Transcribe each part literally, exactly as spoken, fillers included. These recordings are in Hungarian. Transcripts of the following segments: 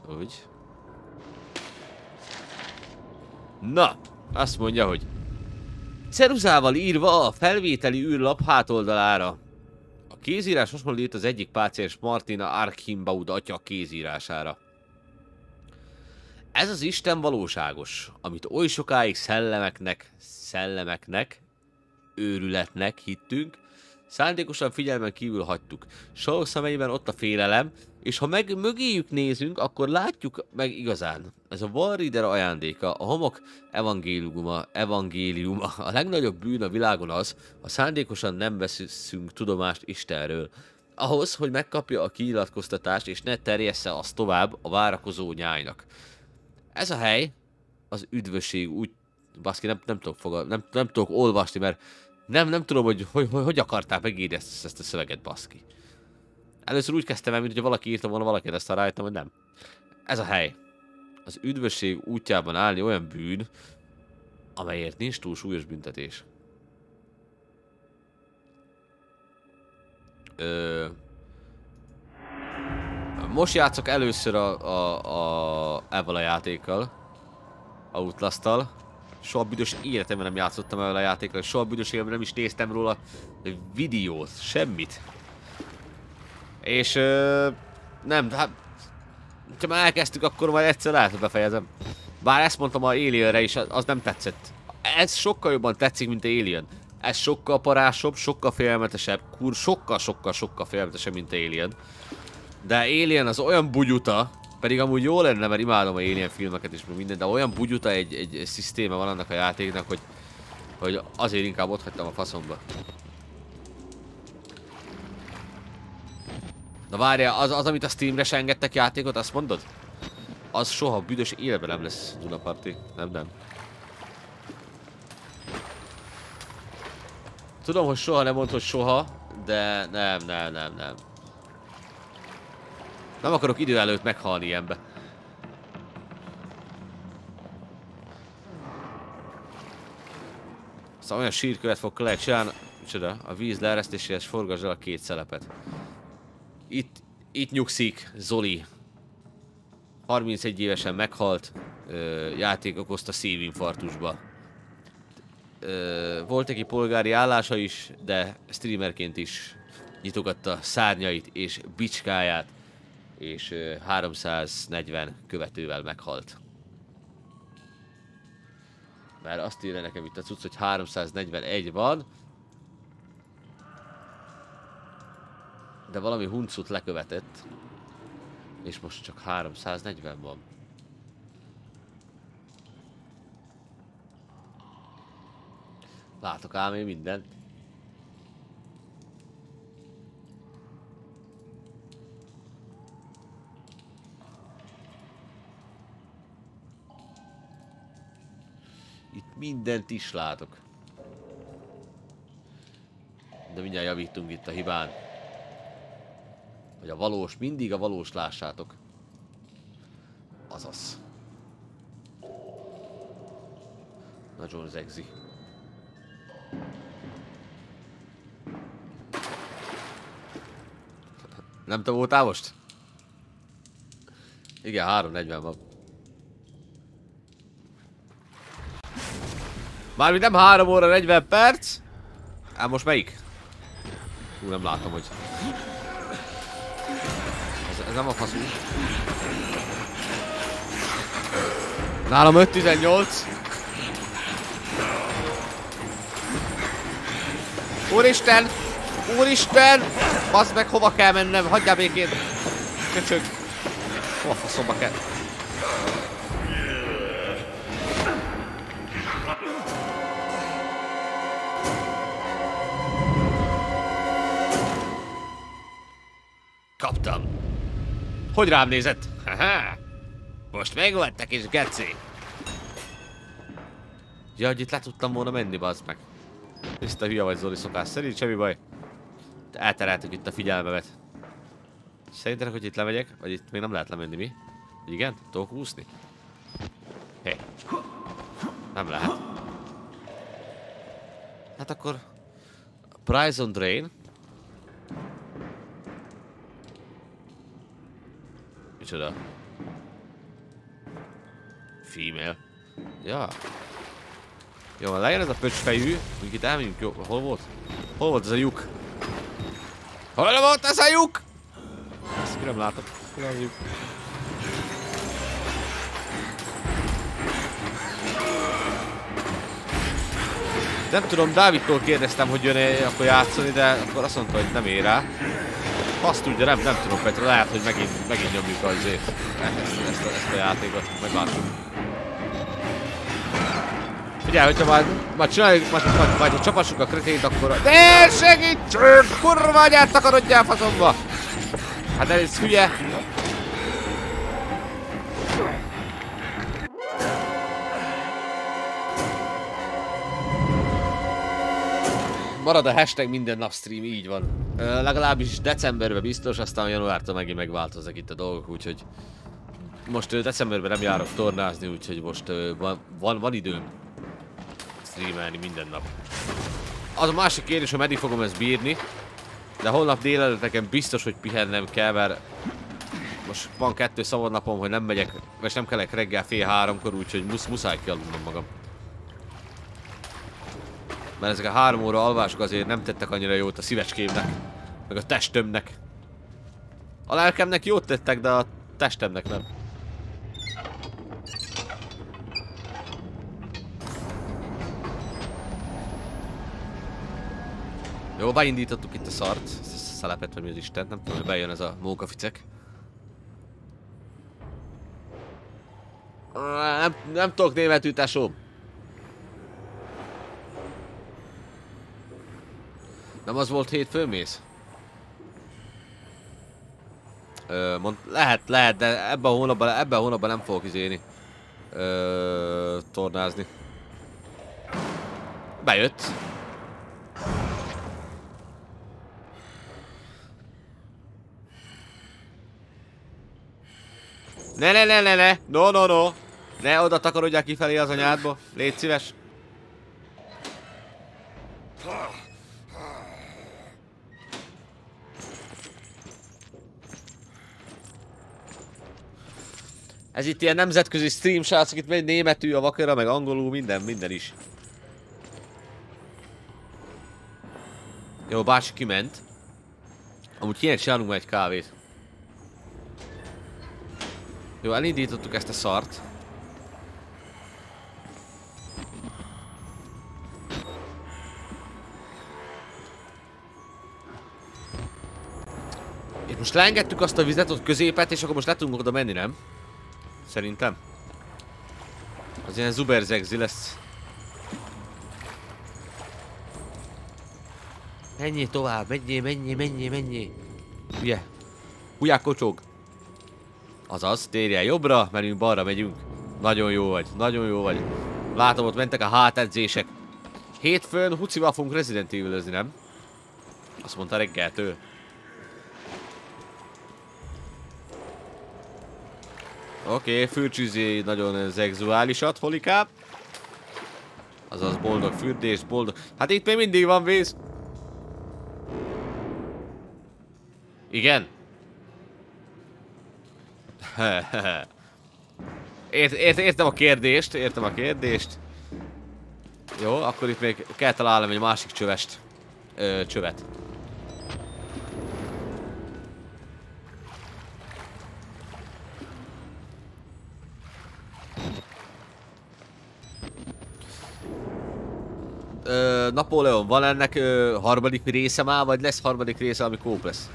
Úgy. Na, azt mondja, hogy ceruzával írva a felvételi űrlap hátoldalára. A kézírás hasonlít az egyik páciens Martina Archimbaud atya kézírására. Ez az Isten valóságos, amit oly sokáig szellemeknek, szellemeknek, őrületnek hittünk, szándékosan figyelmen kívül hagytuk. Sorok szemeiben ott a félelem, és ha meg mögéjük nézünk, akkor látjuk meg igazán. Ez a Valrider ajándéka, a homok evangéliuma, evangéliuma. A legnagyobb bűn a világon az, ha szándékosan nem veszünk tudomást Istenről. Ahhoz, hogy megkapja a kinyilatkoztatást, és ne terjessze azt tovább a várakozó nyájnak. Ez a hely, az üdvösség úgy... Baszki, nem, nem, tudok, fogad, nem, nem tudok olvasni, mert nem, nem tudom, hogy hogy, hogy, hogy akarták megírni ezt, ezt a szöveget, baszki. Először úgy kezdtem el, mint hogy valaki írta volna valakit, aztán rájöttem, hogy nem. Ez a hely. Az üdvösség útjában állni olyan bűn, amelyért nincs túl súlyos büntetés. Ö... Most játszok először a, a, a ezzel a játékkal. Outlast-tal. Soha büdös életemben nem játszottam ezzel a játékkal, soha büdös életemben nem is néztem róla videót, semmit. És ö, nem, hát ha már elkezdtük, akkor majd egyszer lehet, hogy befejezem. Bár ezt mondtam a Alienre is, az nem tetszett. Ez sokkal jobban tetszik, mint Alien. Ez sokkal parásabb, sokkal félelmetesebb, kur, sokkal, sokkal, sokkal félelmetesebb, mint Alien. De Alien az olyan bugyuta, pedig amúgy jó lenne, mert imádom a Alien filmeket és minden, de olyan bugyuta egy, egy, egy szisztéma van annak a játéknak, hogy, hogy azért inkább ott hagytam a faszomba. Na várjál, az, az, amit a Steamre se engedtek játékot, azt mondod? Az soha büdös életben nem lesz Dunaparty. Nem, nem. Tudom, hogy soha nem mondod, hogy soha, de nem, nem, nem, nem. Nem akarok idő előtt meghalni ilyenbe. Aztán olyan sírkövet fog lehet csinálni. Micsoda, a víz leeresztéséhez forgasd el a két szelepet. Itt, itt nyugszik Zoli. harmincegy évesen meghalt. Ö, játék okozta szívinfarktusba. Ö, volt neki polgári állása is, de streamerként is nyitogatta szárnyait és bicskáját. És ö, háromszáznegyven követővel meghalt. Mert azt írja nekem itt a cucc, hogy háromszáznegyvenegy van. De valami huncut lekövetett. És most csak háromszáznegyven van. Látok ám én mindent. Itt mindent is látok. De mindjárt javítunk itt a hibán. Hogy a valós, mindig a valós lássátok. Azaz. Nagyon zegzi. Nem te voltál most? Igen, három negyven van. Mármint nem három óra negyven perc. Hát most melyik? Hú, nem látom, hogy... Ez, ez nem a faszú. Nálam öt tizennyolc. Úristen! Úristen! Baszd meg, hova kell mennem? Hagyjál békén! Köcsög! Hova faszomba kell? Kaptam! Hogy rám nézett? Haha! Most megvoltak és geci! Ja, hogy itt le tudtam volna menni, bazd meg. Tiszta hülye vagy, Zoli, szokás szerint, semmi baj. Eltereltük itt a figyelmemet. Szerintenek, hogy itt lemegyek? Vagy itt még nem lehet lemenni, mi? Igen? Tudok úszni? Hé. Hey. Nem lehet. Hát akkor... Prize on Drain. Micsoda? Female. Ja. Jó, lejön ez a pöcsfejű. Mondjuk itt elmegyünk, jó. Hol volt? Hol volt ez a lyuk? Hol volt ez a lyuk? Ezt ki nem látok. Hol az lyuk? Nem tudom, Dávidtól kérdeztem, hogy jön-e akkor játszani, de akkor azt mondta, hogy nem ér rá. Azt tudja, nem, nem tudom, Petra, lehet, hogy megint, megint nyomjuk azért ezt, ezt, a, ezt a játékot, meglátjuk. Figyelj, hogyha majd, majd csináljuk, majd, majd, majd ha csapassuk a kretét, akkor... De segítsünk! Kurva anyát takarodjál faszomba! Hát de ez hülye! Marad a hashtag minden nap stream, így van. Uh, legalábbis decemberben biztos, aztán januártól megint megváltoznak itt a dolgok, úgyhogy... Most uh, decemberben nem járok tornázni, úgyhogy most uh, van, van, van időm streamelni minden nap. Az a másik kérdés, hogy meddig fogom ezt bírni. De holnap délelőtt nekem biztos, hogy pihennem kell, mert... Most van kettő szabad napom, hogy nem megyek, vagy nem kelek reggel fél háromkor, úgyhogy musz, muszáj kialudnom magam. Mert ezek a három óra alvások azért nem tettek annyira jót a szívecskémnek, meg a testömnek. A lelkemnek jót tettek, de a testemnek nem. Jó, beindítottuk itt a szart, ezt a szelepet, vagy mi az Isten, nem tudom, hogy bejön ez a mókaficek. Nem, nem tudok németül, tesóm. Nem az volt hétfőn mész? Ö, mond, lehet, lehet, de ebben a hónapban, ebben a hónapban nem fogok izéni. Ö, tornázni. Bejött. Ne, ne, ne, ne, ne, no, no, no. Ne oda takarodják kifelé az anyádba. Légy szíves. Ez itt ilyen nemzetközi stream, srácok, itt megy németül, a vakera, meg angolul, minden, minden is. Jó, bácsi kiment. Amúgy kéne csinálnunk már egy kávét. Jó, elindítottuk ezt a szart. És most leengedtük azt a vizet ott középet, és akkor most le tudunk oda menni, nem? Szerintem. Az ilyen zuberzegzi lesz. Menjél tovább, menjél, menjél, menjél, menjél. Ugye? Húják kocsog. Azaz, térjél jobbra, mert balra megyünk. Nagyon jó vagy, nagyon jó vagy. Látom, ott mentek a hátedzések. Hétfőn Hucival fogunk Resident Evil-özni, nem? Azt mondta reggeltől. Oké, okay, fürcsüzi nagyon szexuálisat, Folikám. Azaz boldog fürdés, boldog... Hát itt még mindig van víz. Igen? Ért, ért, értem a kérdést, értem a kérdést. Jó, akkor itt még kell találnom egy másik csövest. Ö, csövet. Ö, Napóleon, van ennek ö, harmadik része már, vagy lesz harmadik része, ami kóp lesz?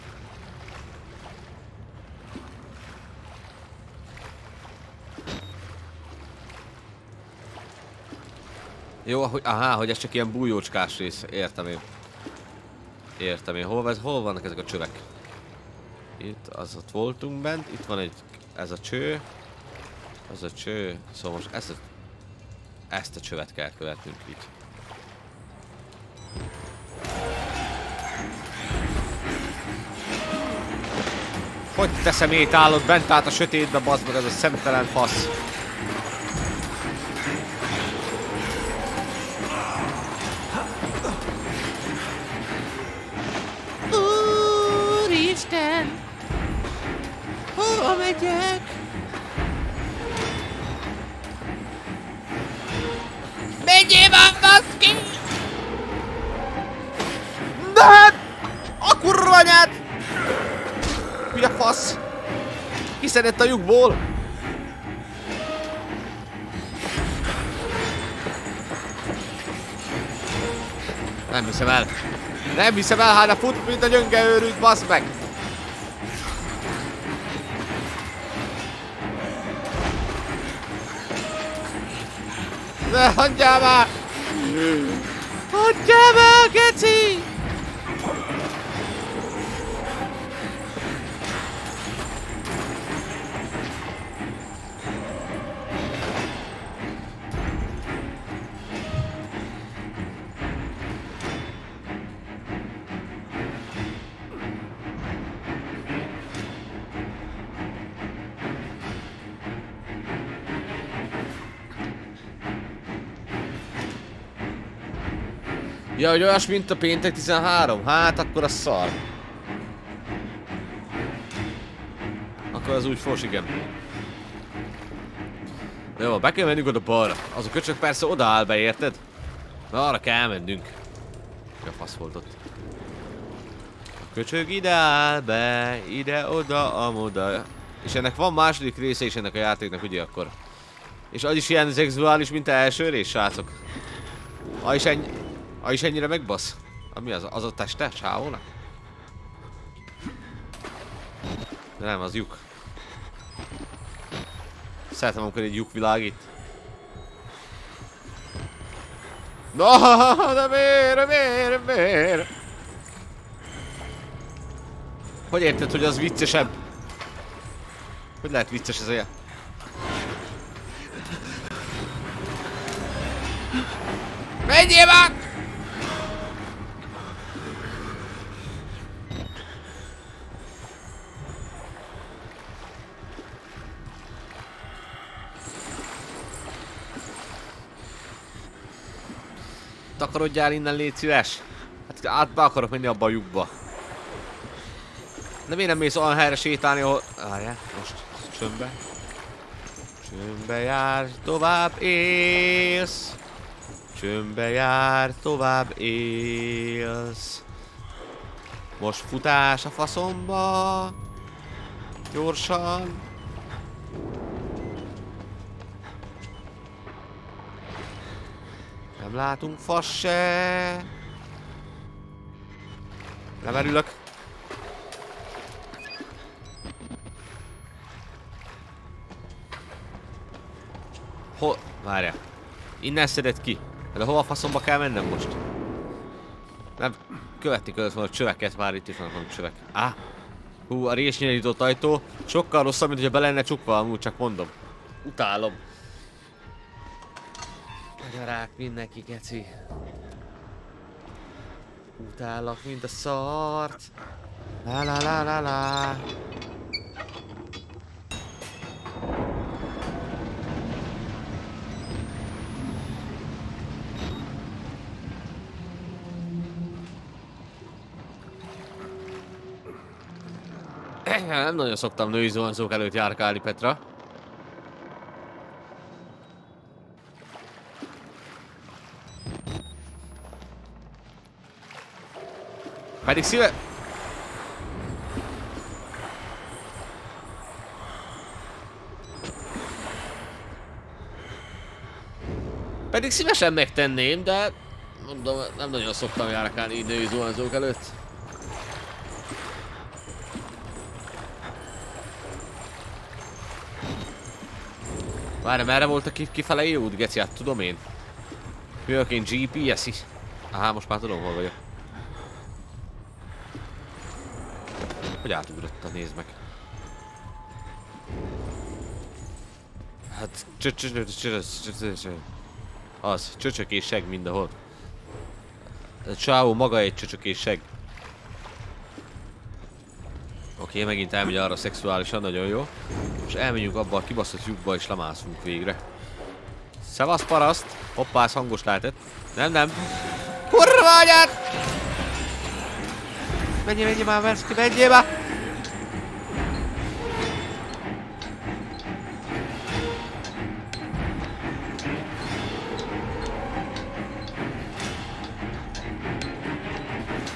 Jó, hogy, aha, hogy ez csak ilyen bújócskás rész, értem én. Értem én, hol, hol vannak ezek a csövek? Itt, az ott voltunk bent, itt van egy, ez a cső. Az a cső, szóval most ezt a, ezt a csövet kell követnünk így. Hogy te szemét állod bent át a sötétbe, bazd meg, ez a szemtelen fasz. Úristen! Hova megyek? kiszedett a lyukból! Nem hiszem el. Nem hiszem el, hát a fut, mint a gyönge őrült, bassz meg! Ne hagyjál már! Hagyjál már, geci! Ja, hogy olyas, mint a péntek tizenhárom? Hát akkor az szar. Akkor az úgy fos, igen. De jó, be kell mennünk oda balra. Az a köcsök persze oda áll be, érted? Na, arra kell mennünk. Ja, fasz volt ott. A köcsög ide áll be, ide-oda, amoda. És ennek van második része is ennek a játéknak, ugye akkor. És az is ilyen szexuális, mint első rész, srácok. Az is ennyi... Ah, is ennyire megbasz? Ah, mi az? Az a teste? Sávónak? De nem, az lyuk. Szeretem, amikor egy lyuk világít. No, de miért, miért, miért? Hogy érted, hogy az viccesebb? Hogy lehet vicces ez olyan? Menjél már! Takarodjál innen, légy szíves! Hát át be akarok menni abba a lyukba. De miért nem mész olyan helyre sétálni, ahol... Várjál, most csöndbe. Csöndbe jár, tovább élsz. Csöndbe jár, tovább élsz. Most futás a faszomba. Gyorsan. Nem látunk fas se. Lemerülök. Hol? Várjál. Innen szedett ki. De hova a faszomba kell mennem most? Nem. Követni kellett volna a csöveket. Vár, itt is vannak valami csövek. Á. Hú, a résnyirított ajtó. Sokkal rosszabb, mint hogyha be lenne csukva, amúgy csak mondom. Utálom. Magyarák mindenki, geci. Utállak, mint a szart. La la la la la. Nem nagyon szoktam női zuhanyzók előtt járkálni, Petra. Pedig szíve... Pedig szívesen megtenném, de... Mondom, nem nagyon szoktam járkálni női zuhanyzók előtt. Várj, merre volt a kifele út, geci? Hát tudom én. Jövök én gé pé es-i. Aha, most már tudom, hol vagyok. Hogy átugrottam, nézd meg. Hát az, csöcsök és seg mindenhol. A csávó maga egy csöcsök és seg. Oké, megint elmegy arra szexuálisan, nagyon jó. Most elmegyünk abba a kibaszott lyukba és lemászunk végre. Szevasz paraszt! Hoppá, ez hangos lehetett. Nem, nem. Kurva anyát! Menjél, menjél már, Verszki, menjél már!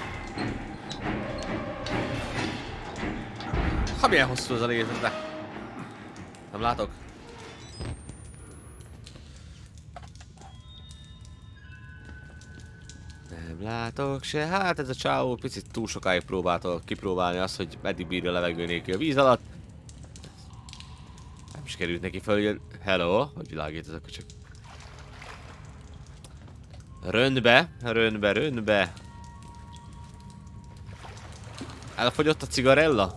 Ha milyen hosszú az a létre. Nem látok. Nem látok se. Hát ez a csávó picit túl sokáig próbálta kipróbálni azt, hogy meddig bírja levegő nélkül a víz alatt. Nem is került neki följön. Hello, hogy világít ez a köcsög. Röndbe, röndbe, röndbe. Elfogyott a cigarella?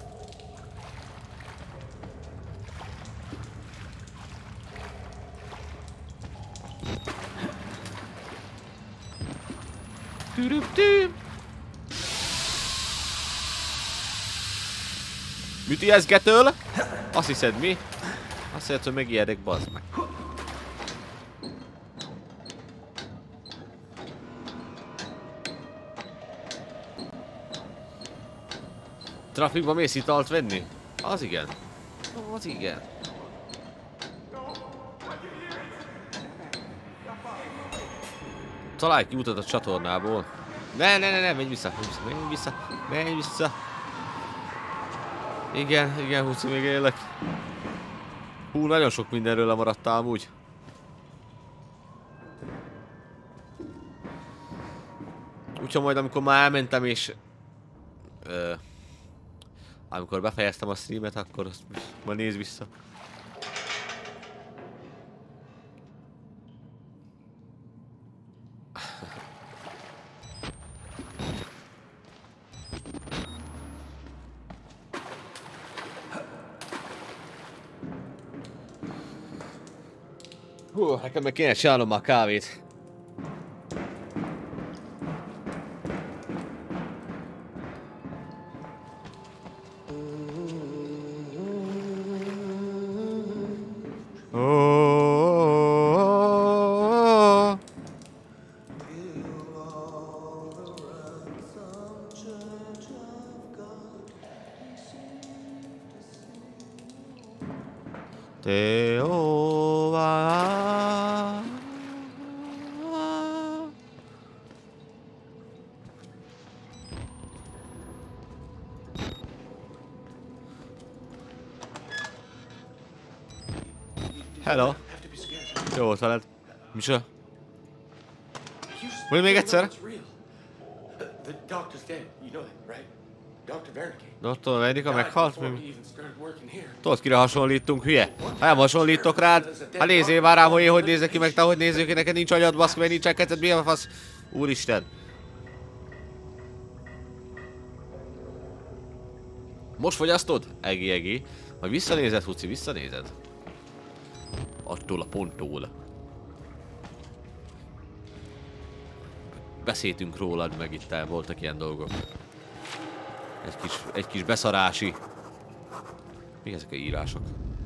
Mit ijeszgetől? Azt hiszed mi? Azt hiszed, hogy megijedek, bazd meg. Trafikba mész italt venni? Az igen. Az igen. Találj ki utat a csatornából. Ne, ne, ne, ne, menj vissza, menj vissza, menj vissza, menj vissza. Igen, igen, Huci, még élek. Hú, nagyon sok mindenről lemaradtál amúgy. Úgyhogy majd amikor már elmentem és... Ö, amikor befejeztem a streamet, akkor azt majd nézd vissza. Hú, nekem meg kéne csinálnom már kávét. Hello. Jó volt veled. Micsoda? Mondj még egyszer? doktor Vernika meghalt? Tudod, kire hasonlítunk, hülye? Ha nem hasonlítok rád, ha nézzél már rám, hogy én hogy nézek ki, meg te hogy nézzük ki, neked nincs agyad, baszk, mert nincsen kedved, mi a fasz? Úristen. Most fogyasztod? Egi, egi. Majd visszanézed, Huci, visszanézed. Attól a ponttól. Beszéltünk rólad, meg itt voltak ilyen dolgok. Egy kis, egy kis beszarási. Mi ezek a írások?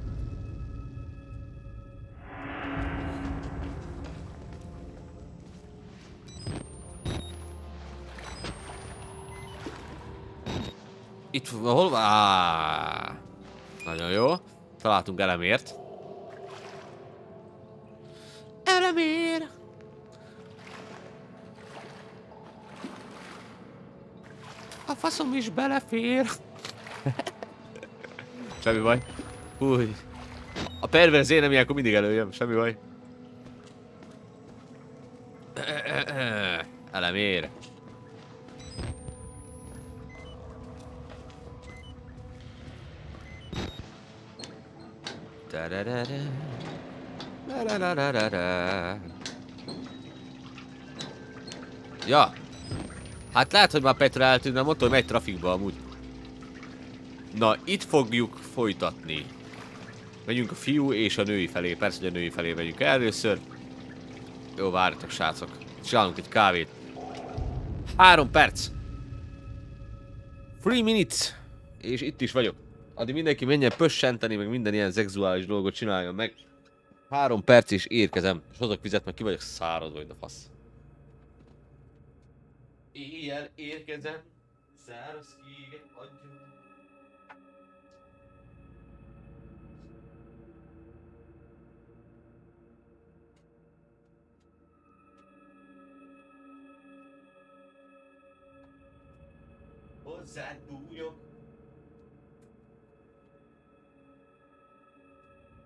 Itt hol van? Ah, nagyon jó. Találtunk elemért. Elemér! A faszom is belefér. Semmi baj. Húj. A perverz énem ilyenkor mindig előjön, semmi baj. Elemér. Ja. Hát lehet, hogy már Petra eltűnt, mert mondta, hogy megy trafikba amúgy. Na, itt fogjuk folytatni. Megyünk a fiú és a női felé. Persze, hogy a női felé megyünk először. Jó, várjatok, srácok. Csinálunk egy kávét. Három perc. Three minutes. És itt is vagyok. Addig mindenki menjen pössenteni, meg minden ilyen szexuális dolgot csináljon meg. Három perc és érkezem. És hozok vizet, meg ki vagyok száradva, hogy a fasz. Éjjel érkezem. Száraz kéget adjon. Hozzád bújok.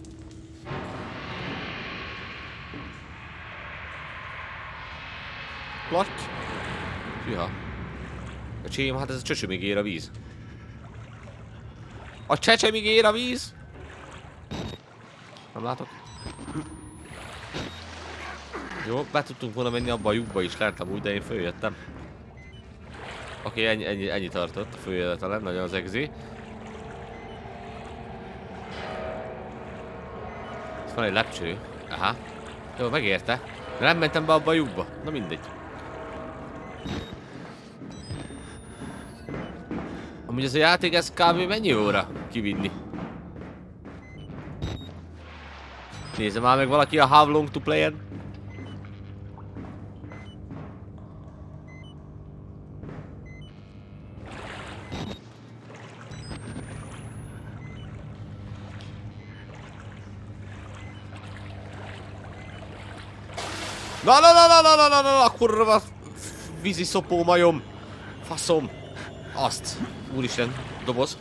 Platty. Hűha. A csém, hát ez a csöcsömig ér a víz. A csecsemig ér a víz? Nem látok. Jó, be tudtunk volna menni abba a lyukba is, lent amúgy, de én följöttem. Oké, ennyi, ennyi, ennyi tartott a följövetelem, nagyon az exi. Itt van egy lepcső. Aha. Jó, megérte. De nem mentem be abba a lyukba. Na mindegy. Amúgy ez a játék, ez kb. Mennyi óra kivinni? Nézze már meg valaki a How Long to Play-en. Na na na na na na na na na kurva vízi szopó majom. Faszom. Azt. Úristen, doboz.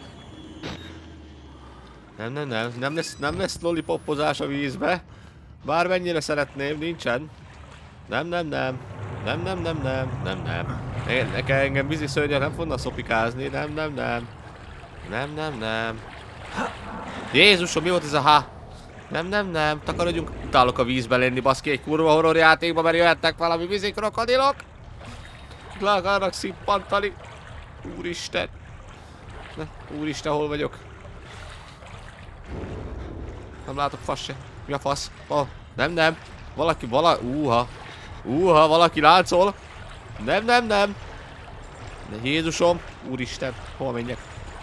Nem, nem, nem. Nem lesz, nem lesz lollipopozás a vízbe. Bármennyire szeretném, nincsen. Nem, nem, nem. Nem, nem, nem, nem. Nem, nem. Nekem engem vízi szörnyek nem fognak szopikázni. Nem, nem, nem. Nem, nem, nem. Jézusom, mi volt ez a ha? Nem, nem, nem. Takarodjunk. Utálok a vízbe lenni, baszki, egy kurva horror játékba, mert jöhetnek valami vízi krokodilok. Le akarnak szippantani. Úristen. Ne, úristen, hol vagyok? Nem látok fasz se. Mi a fasz? Oh, nem, nem. Valaki, vala... Úha. Úha, valaki láncol. Nem, nem, nem. De Jézusom. Úristen. Hova menjek?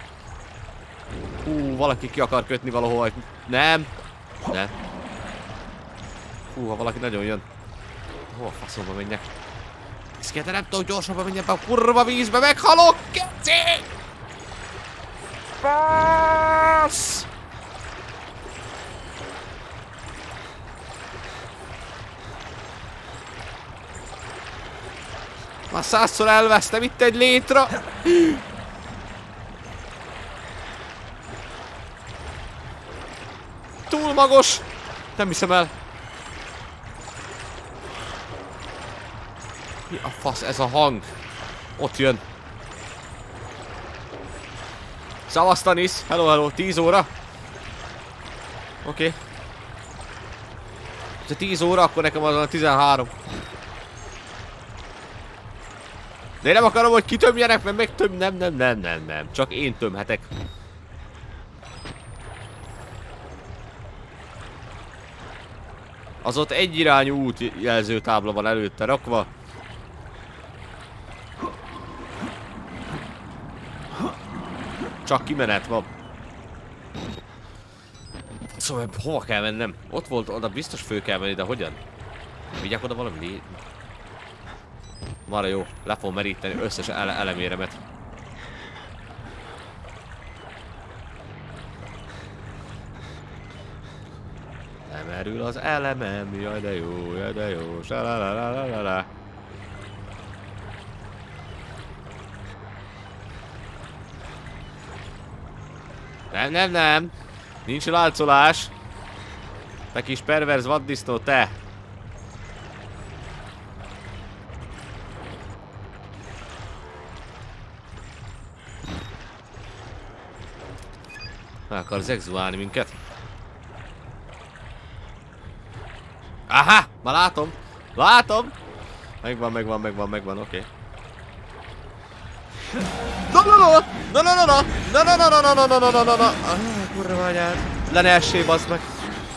Hú, valaki ki akar kötni valahol. Nem. Nem. Hú, ha valaki nagyon jön. Hova faszomba menjek? Szkete, nem tudok gyorsabban menjek be a kurva vízbe, meghalok! Keci! Fasz! Már százszor elvesztem itt egy létra! Túl magos! Nem hiszem el. Mi a fasz ez a hang? Ott jön. Szavaztanis! Hello, hello, tíz óra. Oké. Okay. Ha tíz óra, akkor nekem azon a tizenhárom. De én nem akarom, hogy kitömjenek, mert meg töm... Nem, nem, nem, nem, nem. Csak én tömhetek. Az ott egyirányú útjelzőtábla van előtte rakva. Csak kimenet van. Szóval hova kell mennem? Ott volt, oda biztos fő kell menni, de hogyan? Vigyek oda valami lé... Marra jó, le fogom meríteni összes ele eleméremet. Lemerül az elemem, jaj de jó, jaj de jó, salalalalala. Nem, nem, nem. Nincs láncolás. Te kis perverz vaddisznó, te. Meg akarsz exuálni minket? Aha! Már látom! Látom! Megvan, megvan, megvan, megvan, oké. No, no, no! No, no, no, no! No, no, no, no, no, no, no, no, no, no! Kurva anyád! Le ne essé, bazd meg!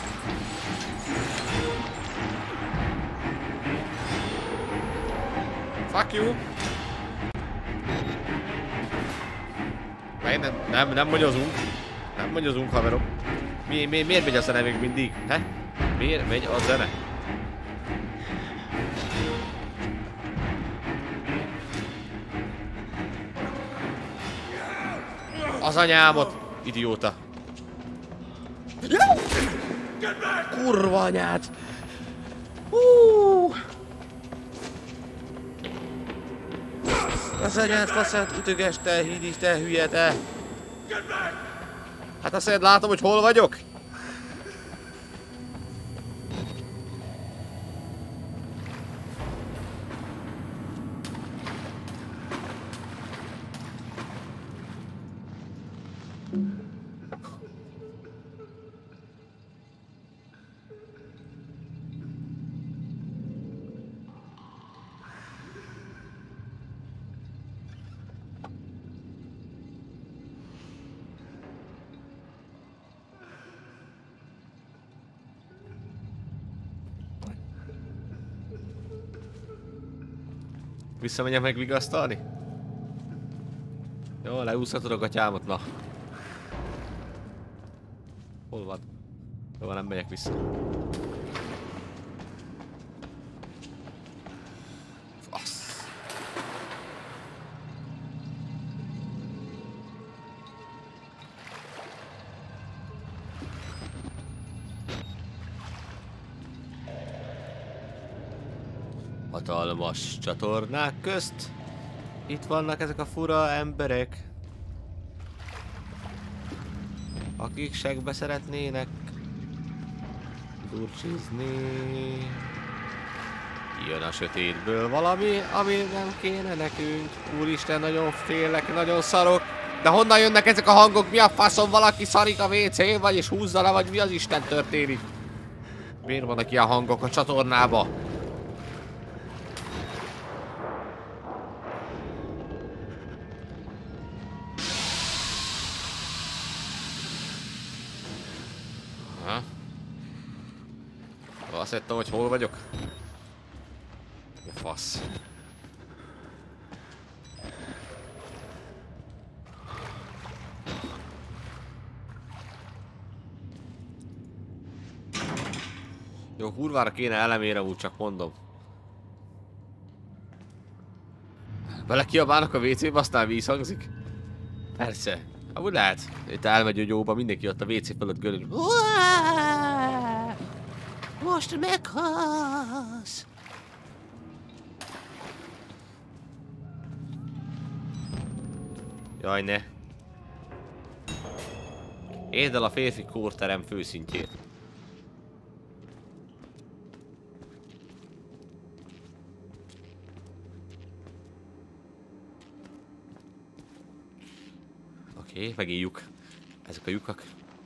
Fuck you! Nem, nem, nem magyozunk. Nem magyozunk, haverok. Mi, mi, miért megy a zene még mindig? He? Miért megy a zene? Az anyámot! Idióta! Kurva anyád! Hú! Az anyád faszát ütöges, te hídis, te hülye, te! Hát azt mondjad, látom, hogy hol vagyok? Visszamegyek megvigasztalni? Jó, leúszhatod a gatyámat, na. Hol van? Jó, nem megyek vissza. Fasz. Hatalmas csatornák közt. Itt vannak ezek a fura emberek, akik segbe szeretnének durcsizni. Jön a sötétből valami, ami nem kéne nekünk. Úristen, nagyon félek, nagyon szarok. De honnan jönnek ezek a hangok? Mi a faszom? Valaki szarik a vé cé, vagyis húzza le, vagy mi az Isten történik? Miért vannak ilyen hangok a csatornába? Azt hittem, hogy hol vagyok. Fasz. Jó, kurvára kéne elemére, úgy csak mondom. Bele kiabálnak a vé cébe, aztán víz hangzik? Persze. Amúgy lehet. Itt elmegy a gyóba, mindenki ott a vé cé fölött görög. Most meghalsz! Jaj, ne! Érd el a férfi kórterem főszintjét. Oké, okay, megint lyuk. Ezek a lyukak.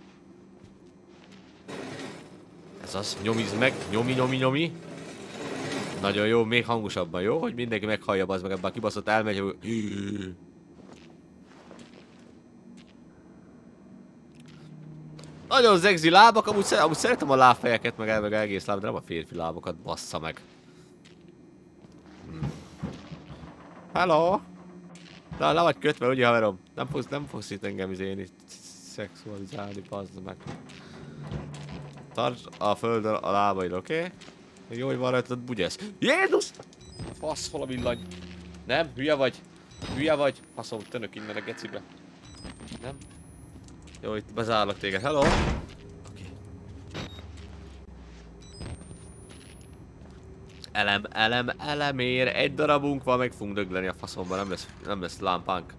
Ez az, nyomizd meg, nyomi, nyomi, nyomi. Nagyon jó, még hangosabban, jó? Hogy mindenki meghallja, az meg ebben a kibaszott elmegy, hogy... Nagyon zegzi lábak, amúgy, szeret, amúgy szeretem a lábfejeket, meg, meg egész láb, de nem a férfi lábakat, bassza meg. Hmm. Hello! Na, le vagy kötve, ugye haverom? Nem fogsz, nem fogsz itt engem izéni, szexualizálni, bazd meg. Tartsd a földön a lábaid, oké? Okay? Jó, hogy van rajtad bugyesz. Jézus! Fasz, hol a villany? Nem? Hülye vagy? Hülye vagy? Faszom, tönök innen a gecibe. Nem? Jó, itt bezárlak téged. Hello? Oké. Okay. Elem, elem, elemér. Egy darabunk van, meg fogunk dögleni a faszomba. Nem lesz, nem lesz lámpánk.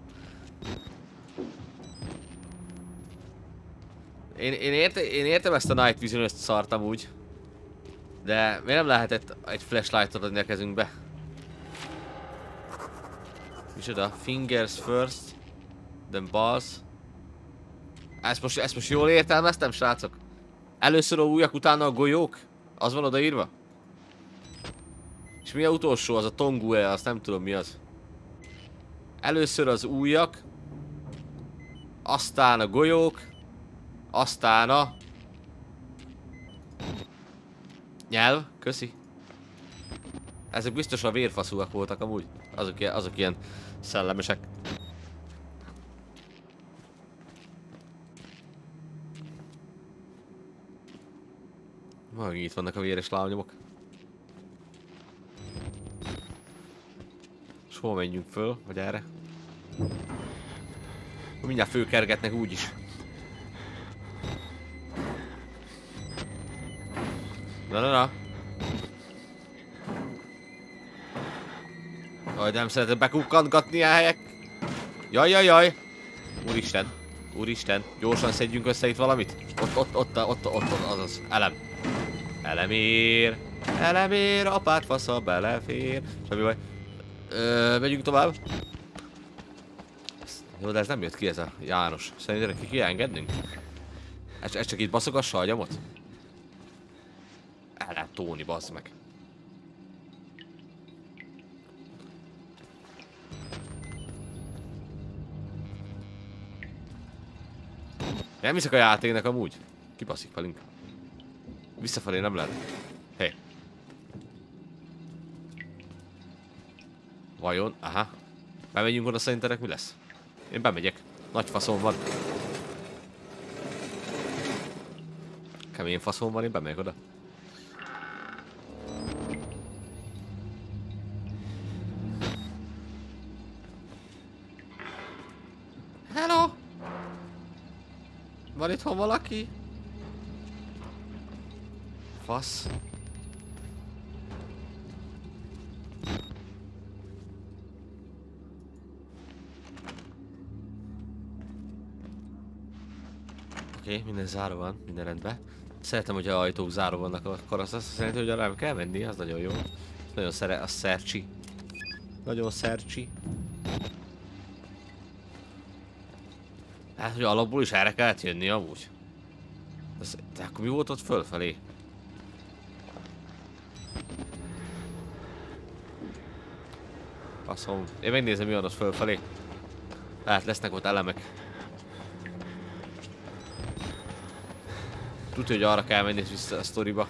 Én, én, érte, én értem ezt a Night Vision-öt szartam úgy. De miért nem lehetett egy flashlightot adni a kezünkbe? Micsoda? Fingers first, then balls. Ezt most, ezt most jól értelmeztem, srácok? Először a ujjak, utána a golyók? Az van odaírva? És mi a utolsó? Az a tongue, azt nem tudom mi az. Először az ujjak, aztán a golyók, aztán a... nyelv, köszi. Ezek biztosan vérfaszúak voltak amúgy. Azok, azok ilyen szellemesek. Magint itt vannak a véres lábnyomok. És hol menjünk föl, vagy erre? Mindjárt főkergetnek úgyis. Na, na, na. Jaj, nem szeretem bekukkantgatni a helyek. Jaj, jaj, jaj. Úristen. Úristen. Gyorsan szedjünk össze itt valamit. Ott, ott, ott, ott, ott, ott, azaz. Elem. Elemér. Elemér, apát fasza belefér. Semmi baj. Ö, megyünk tovább. Jó, de ez nem jött ki ez a János. Szerinted ki kell engednünk? Ez, ez csak itt baszogassa a agyamot? El lehet tóni, bazd meg. Nem hiszek a játéknek amúgy. Kibaszik velünk. Visszafelé nem lehet. Hé. Hey. Vajon? Aha. Bemegyünk oda, szerintetek mi lesz? Én bemegyek. Nagy faszom van. Kemény faszom van, én bemegyek oda. Hello! Van itthon valaki? Fasz. Oké, okay, minden zárva van, minden rendben. Szeretem, hogy a ajtók zárva vannak, akkor azt azt jelenti, hogy arra kell menni, az nagyon jó. Nagyon szeret, a szercsi. Nagyon szercsi. Hát, hogy alapból is erre kellett jönni amúgy. Ez, de akkor mi volt ott fölfelé? Faszom. Én megnézem, mi van ott fölfelé. Hát lesznek ott elemek. Tudja, hogy arra kell menni vissza a sztoriba.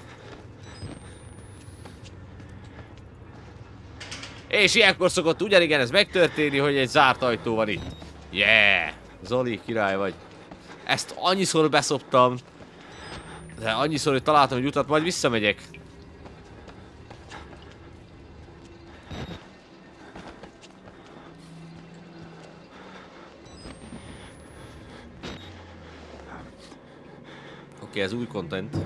És ilyenkor szokott ugyanigen ez megtörténni, hogy egy zárt ajtó van itt. Yeah! Zoli, király vagy. Ezt annyiszor beszoptam. De annyiszor, hogy találtam egy utat, majd visszamegyek. Oké, okay, ez új content.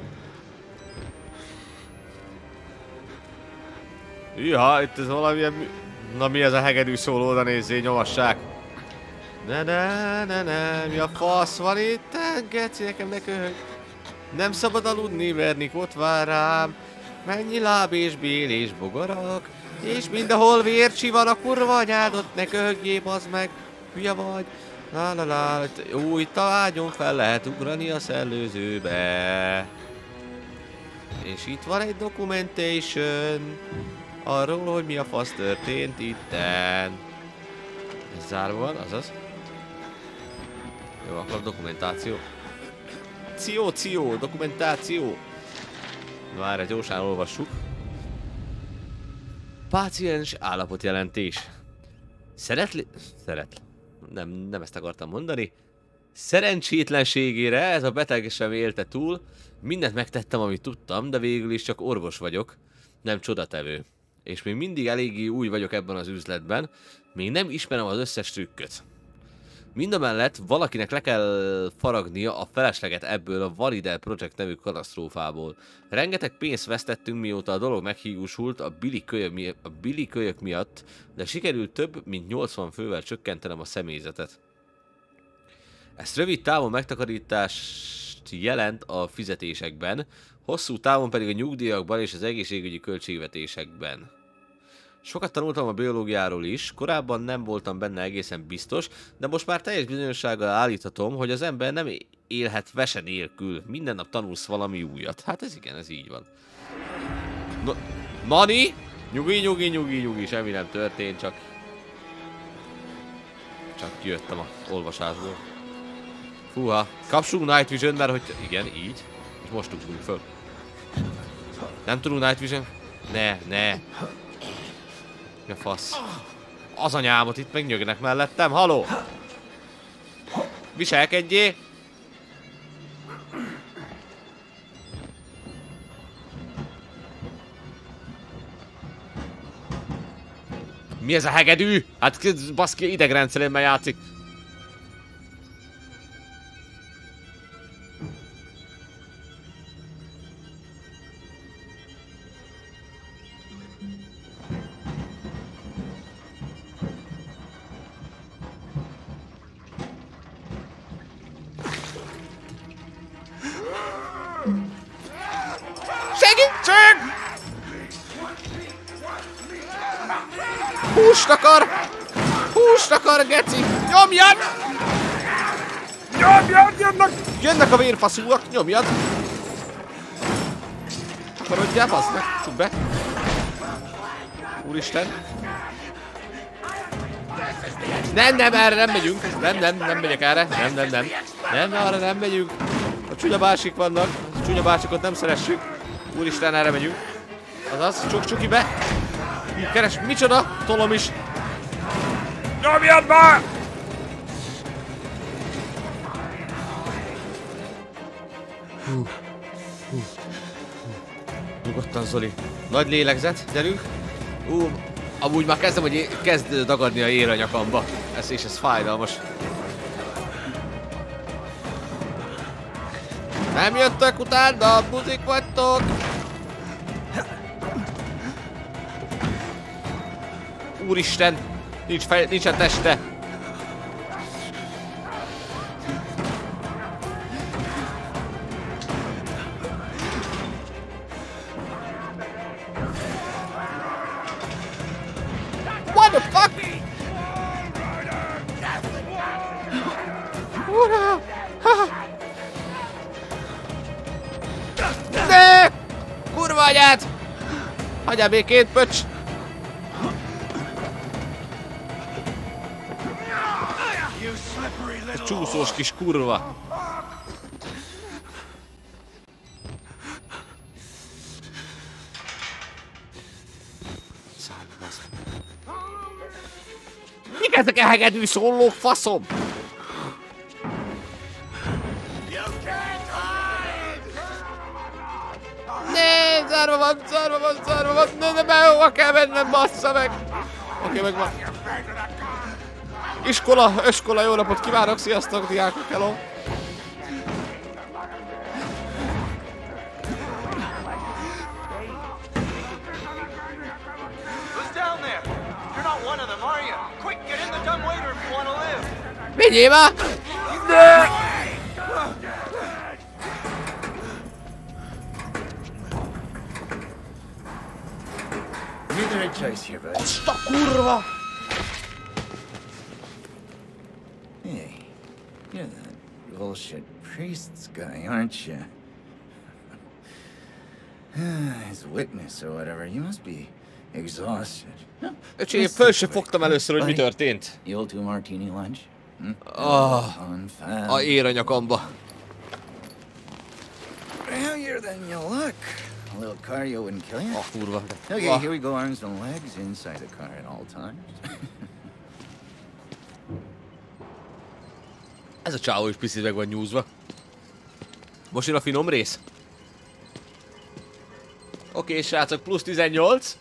Iha, itt ez valamilyen... Na mi ez a hegedű szóló, oda nézzé, nyomassák. Ne, ne, ne, ne, mi a fasz van itt? Geci, nekem ne köhög. Nem szabad aludni, Vernik ott vár rám. Mennyi láb és bél és bogarak. És mindenhol vércsi van, a kurva anyádot, ne köhögjél, bazd meg. Hülye vagy. La la la, jó, itt a ágyon fel lehet ugrani a szellőzőbe. És itt van egy documentation. Arról, hogy mi a fasz történt itten. Ez zárva van, azaz. Jó, akkor dokumentáció. Ció, ció, dokumentáció. Na, erre gyorsan olvassuk. Páciens állapotjelentés. Szeretli... Szeret... Nem, nem ezt akartam mondani. Szerencsétlenségére ez a beteg sem élte túl. Mindent megtettem, amit tudtam, de végül is csak orvos vagyok. Nem csodatevő. És még mindig eléggé új vagyok ebben az üzletben. Még nem ismerem az összes trükköt. Mindamellett valakinek le kell faragnia a felesleget ebből a Validel Project nevű katasztrófából. Rengeteg pénzt vesztettünk, mióta a dolog meghígusult a Billy kölyök, mi a Billy kölyök miatt, de sikerült több mint nyolcvan fővel csökkentenem a személyzetet. Ez rövid távon megtakarítást jelent a fizetésekben, hosszú távon pedig a nyugdíjakban és az egészségügyi költségvetésekben. Sokat tanultam a biológiáról is, korábban nem voltam benne egészen biztos, de most már teljes bizonyossággal állíthatom, hogy az ember nem élhet vese nélkül. Minden nap tanulsz valami újat. Hát ez igen, ez így van. No, Nani? Nyugi, nyugi, nyugi, nyugi, semmi nem történt, csak... Csak jöttem a olvasásból. Fúha, kapsunk Night Vision, mert hogy... Igen, így. És most ugrunk föl. Nem tudunk Night Vision? Ne, ne. Ja, fasz. Az anyámot itt megnyögnek mellettem, haló! Viselkedjé! Mi ez a hegedű? Hát baszki, idegrendszeremmel játszik. Segítség! Húst akar! Hú! Húst akar, geci! Nyomjad! Nyomjad, jönnek! Jönnek a vérfaszúak, nyomjad! Akarodjál, bassz meg, csukd be! Úristen! Nem, nem, erre nem megyünk! Nem, nem, nem megyek erre! Nem, nem, nem! Nem, arra nem megyünk! A csúnya bácsik vannak, a csúnya bácsikot nem szeressük! Úristen, erre megyünk! Azaz, csuk, csuki be! Keres, micsoda? Tolom is! Nyomjad be! Hú, hú, hú. Nyugodtan, Zoli. Nagy lélegzet, gyerünk. Ú, amúgy már kezdem, hogy kezd dagadni a ér a nyakamba. Ez, és ez fájdalmas. Nem jöttek utána, buzik vagytok! Úristen! Nincs fej, nincsen teste! What the fuck? Ura! Ne! Kurva anyát! Hagyjál békét, pöcs! A csúszós kis kurva! Mik ezek a hegedű szólók, faszom? Ne, zárva van, zárva van, zárva van, ne, ne, be, hova kell mennem, bassza meg! Oké, meg van. Iskola, öskola, jó napot kívánok, sziasztok, diákok, hello! Vigyél már! Ne! Azt a kurva! Hey, you're that bullshit priest's guy, aren't you? His witness or whatever, you must be exhausted. Öcsé, én föl sem fogtam először, hogy mi történt. The old two martini lunch? Hmm? Oh, a ér a nyakamba. Heavier than you look. A little cardio wouldn't kill you. Ah, kurva. Okay, here we go, arms and legs inside the car at all times. Ez a csávó is piszit meg van nyúzva. Most jön a finom rész. Oké, okay, srácok, plusz tizennyolc.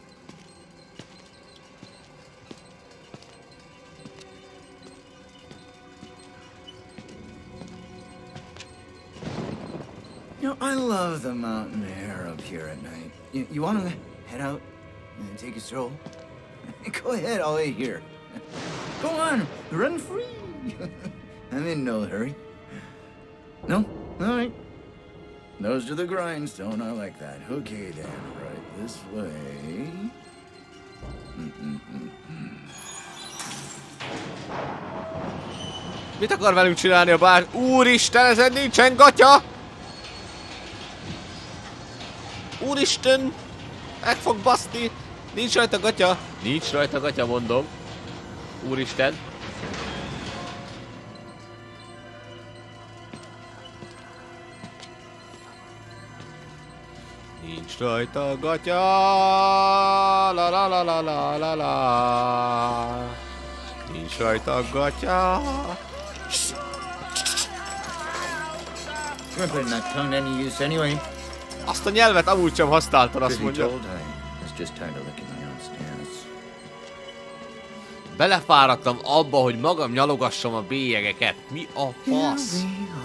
You know, I love the mountain air up here at night. You, you want to head out and take a stroll? Go ahead, I'll wait here. Go on, run free. I'm in no hurry. No? All right. Nose to the grindstone, I like that. Okay, then, right this way. Mit akar velünk csinálni a bár? Úristen, ezen nincsen gatya! Úristen! Meg fog baszni! Nincs rajta gatya! Nincs rajta gatya, mondom. Úristen! Nincs rajta gatya! La la la la la la la! Nincs rajta gatya! You're putting that tongue to any use anyway. Azt a nyelvet amúgy sem használtad, azt mondja. Belefáradtam abba, hogy magam nyalogassam a bélyegeket. Mi a fasz?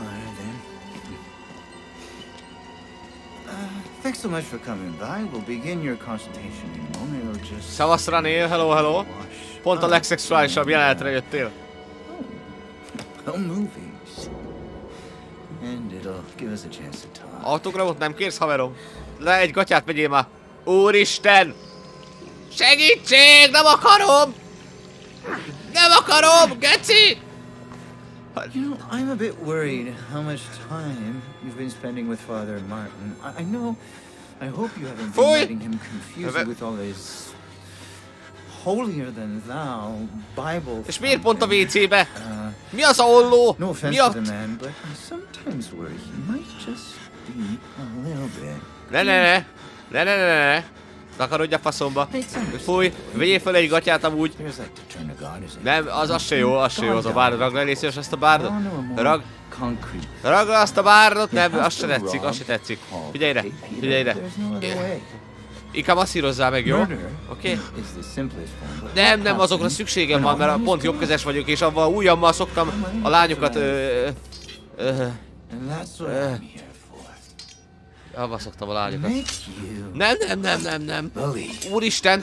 Thanks so much for coming by. We'll begin your consultation in a moment. We'll just... Szavasz, Ranél, hello, hello. Pont a legszexuálisabb jelenetre jöttél. Oh, movies. And it'll give us a chance to talk. Autogramot nem kérsz, haverom? Le, egy gatyát vegyél már. Úristen! Segítség! Nem akarom! Nem akarom, geci! You know, I'm a bit worried how much time you've been spending with Father Martin. I, I know, I hope you haven't been Fúj! letting him confuse you with all his holier than thou Bible. És miért pont a vé cébe? Uh, Mi az a olló? no offense Mi to a... the man, but I sometimes worry he might just be a little bit. Ne, ne, ne! Ne, ne, ne, ne, ne! Takarodj a faszomba! Fúj! Vegyél fel egy gatyát amúgy! There's like to turn to God, isn't it? Nem, az, az se jó, az se jó, az a bárdod. Ragd le, légy szíves ezt a bárdot. Rag... Concrete. Ragd le azt a bárdot, nem, az se tetszik, az se tetszik. Figyelj ide, figyelj ide. There's no other way. Inkább masszírozzál meg, jó? Oké? Okay? Is the simplest form, but Nem, nem, azokra szükségem van, mert pont jobbkezes vagyok, és avval ujjammal szoktam a lányokat... Ö, ö, and that's what I'm here for. avval szoktam a lányokat. Make you Nem, nem, nem, nem, nem. believe. Úristen!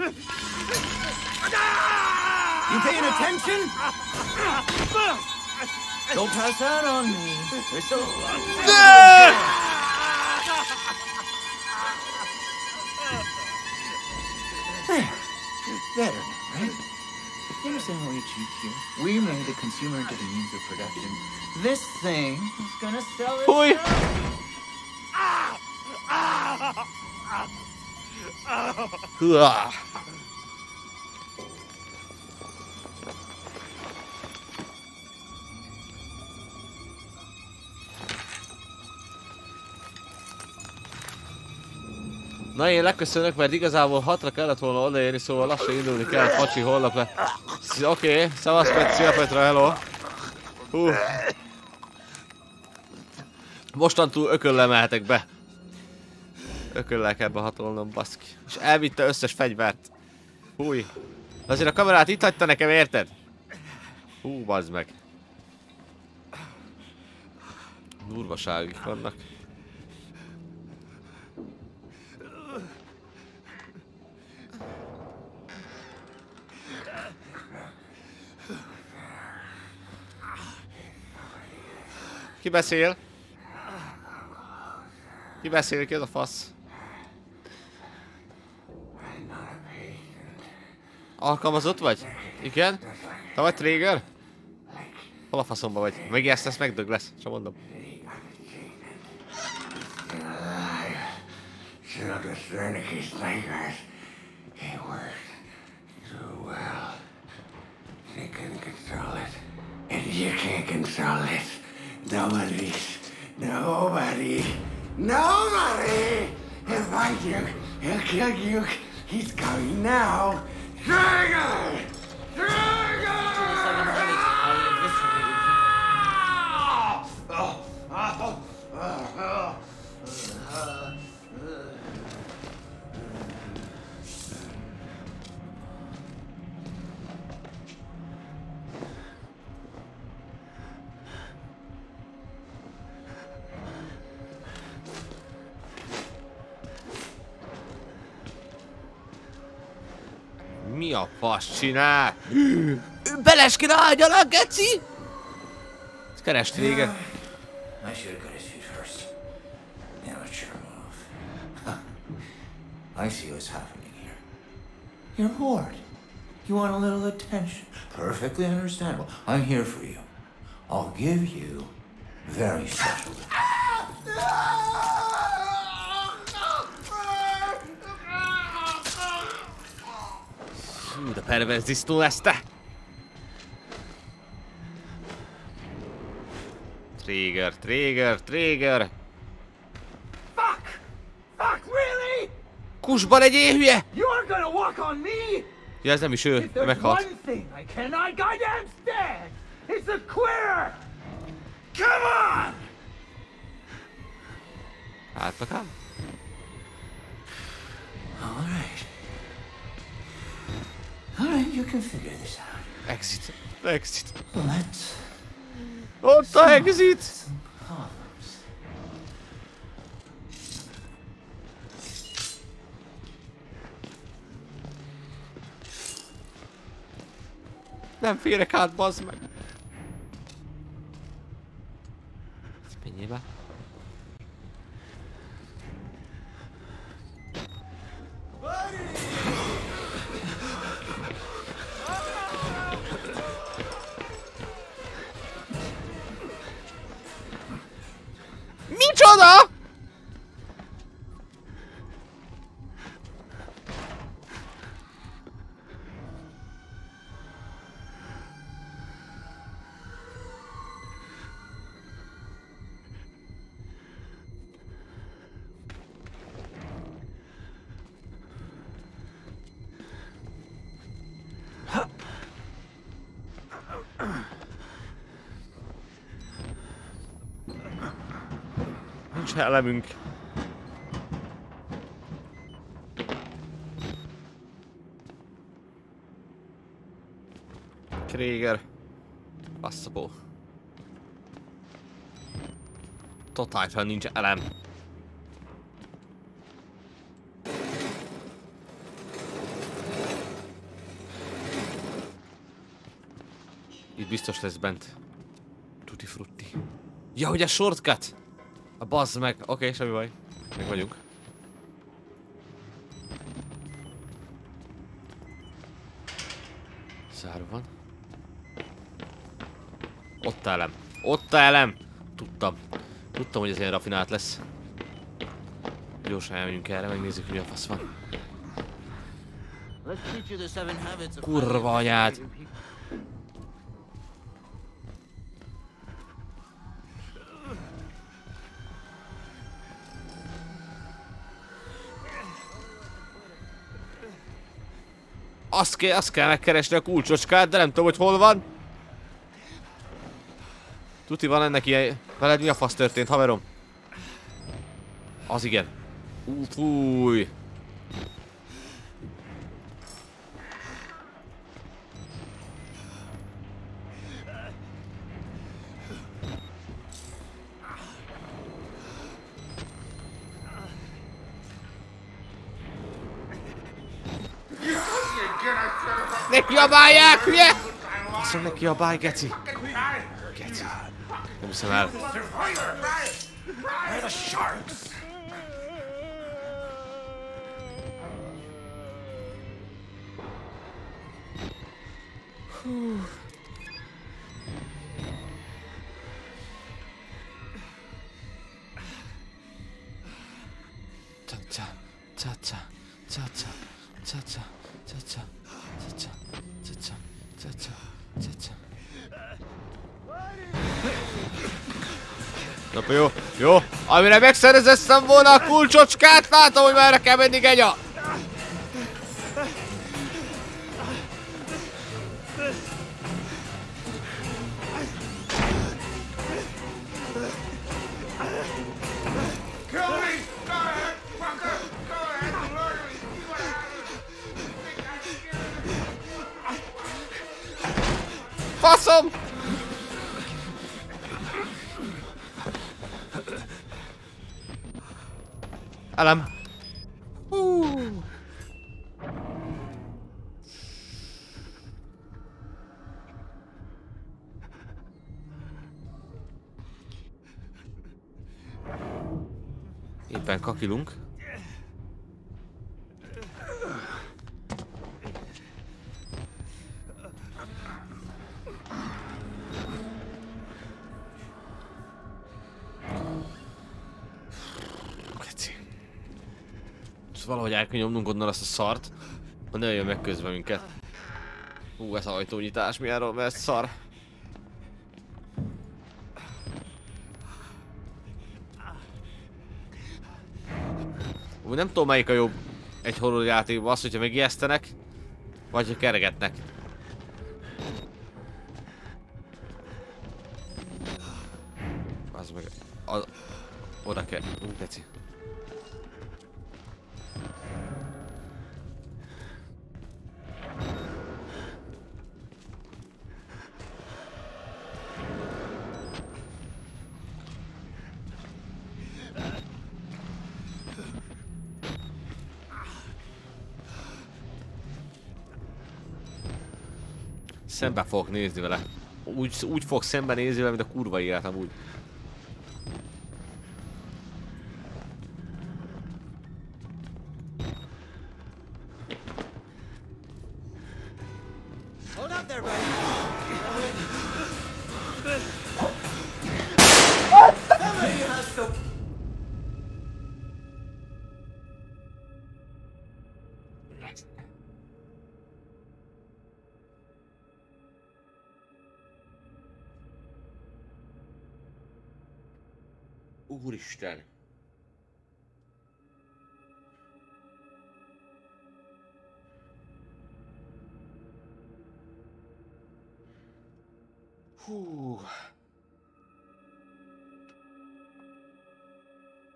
You paying attention? Don't pass that on me. There's so There. Better now, right? You understand how we cheat here? We made the consumer into the means of production. This thing is gonna sell it. Fúj! Hüá! Na én leköszönök, mert igazából hatra kellett volna odaérni, szóval lassan indulni kell, Facsi, holnap le. Oké, okay. Szevasz Pet, szia Petra, hello! Hú. Mostantól ököllel mehetek be. Ököllel kell behatolnom, baszki. És elvitte összes fegyvert. Húj. Azért a kamerát itt hagyta nekem, érted? Hú, bazd meg. Durvaságik vannak. Ki beszél? Ki beszél? Ki az a fasz? Alkalmazott vagy? Igen? Te vagy Träger? Hol a faszomba vagy? Megijesztesz, megdög lesz, csak mondom. Nobody, nobody, nobody! He'll find you, he'll kill you, he's coming now! Träger! Träger! Mi a fasz csinál? Beleskin ágyalak, geci! Keresd Träger. I should have got his feet first. Amateur move. Huh. I see what's happening here. You're bored. You want a little attention. Perfectly understandable. I'm here for you. I'll give you very special. Hú, de perverz disznó lesz te! Träger, Träger, Träger! Fuck! Fuck, really? Kusba legyél hülye! You're gonna walk on me? Ja, ez nem is ő, ő meghalt. One thing I cannot goddamn stand. It's a queer. Come on! Hát, akár? All right. All right, you can figure this out. Exit. Exit. Let's... Ott a exit! Problems. Nem férek át, bazd meg! Menjél be. nincs elemünk. Krieger. Basszapó. Totálisan nincs elem. Itt biztos lesz bent. Tutti frutti. Ja, hogy a shortcut! A bazd meg. Oké, okay, semmi baj. Meg vagyunk. Zárva van. Ott elem. Ott elem! Tudtam. Tudtam, hogy ez ilyen rafinált lesz. Gyorsan elmegyünk erre, megnézzük, hogy mi a fasz van. Kurva anyád! Azt kell, azt kell megkeresni a kulcsocskát, de nem tudom, hogy hol van. Tuti, van ennek ilyen... Veled mi a fasz történt, haverom? Az igen. Ú, fúj. Ne kiabálják, hülye! Azt mondja, ne kiabálj, geci. Geci. Nem hiszem el. Hú. Cha-cha, cha-cha, cha-cha, cha-cha, cha-cha, cha-cha, cha-cha, cha-cha, cha-cha. Na jó, jó. Amire megszereztem volna a kulcsocskát, látom, hogy merre kell menni, genya. Faszom! Elem. Hú. Éppen kakilunk. Valahogy el kell nyomnunk onnan azt a szart, ha ne jön meg közben minket. Hú, ez ajtónyitás, milyen rossz, ez szar. Úgy nem tudom, melyik a jobb egy horror játékban, az, hogyha megijesztenek, vagy ha keregetnek. Az meg... Az, oda kell... Ú, keci. Szembe fogok nézni vele. Úgy, úgy fog szembe nézni vele, mint a kurva életem úgy. Úristen! Hú.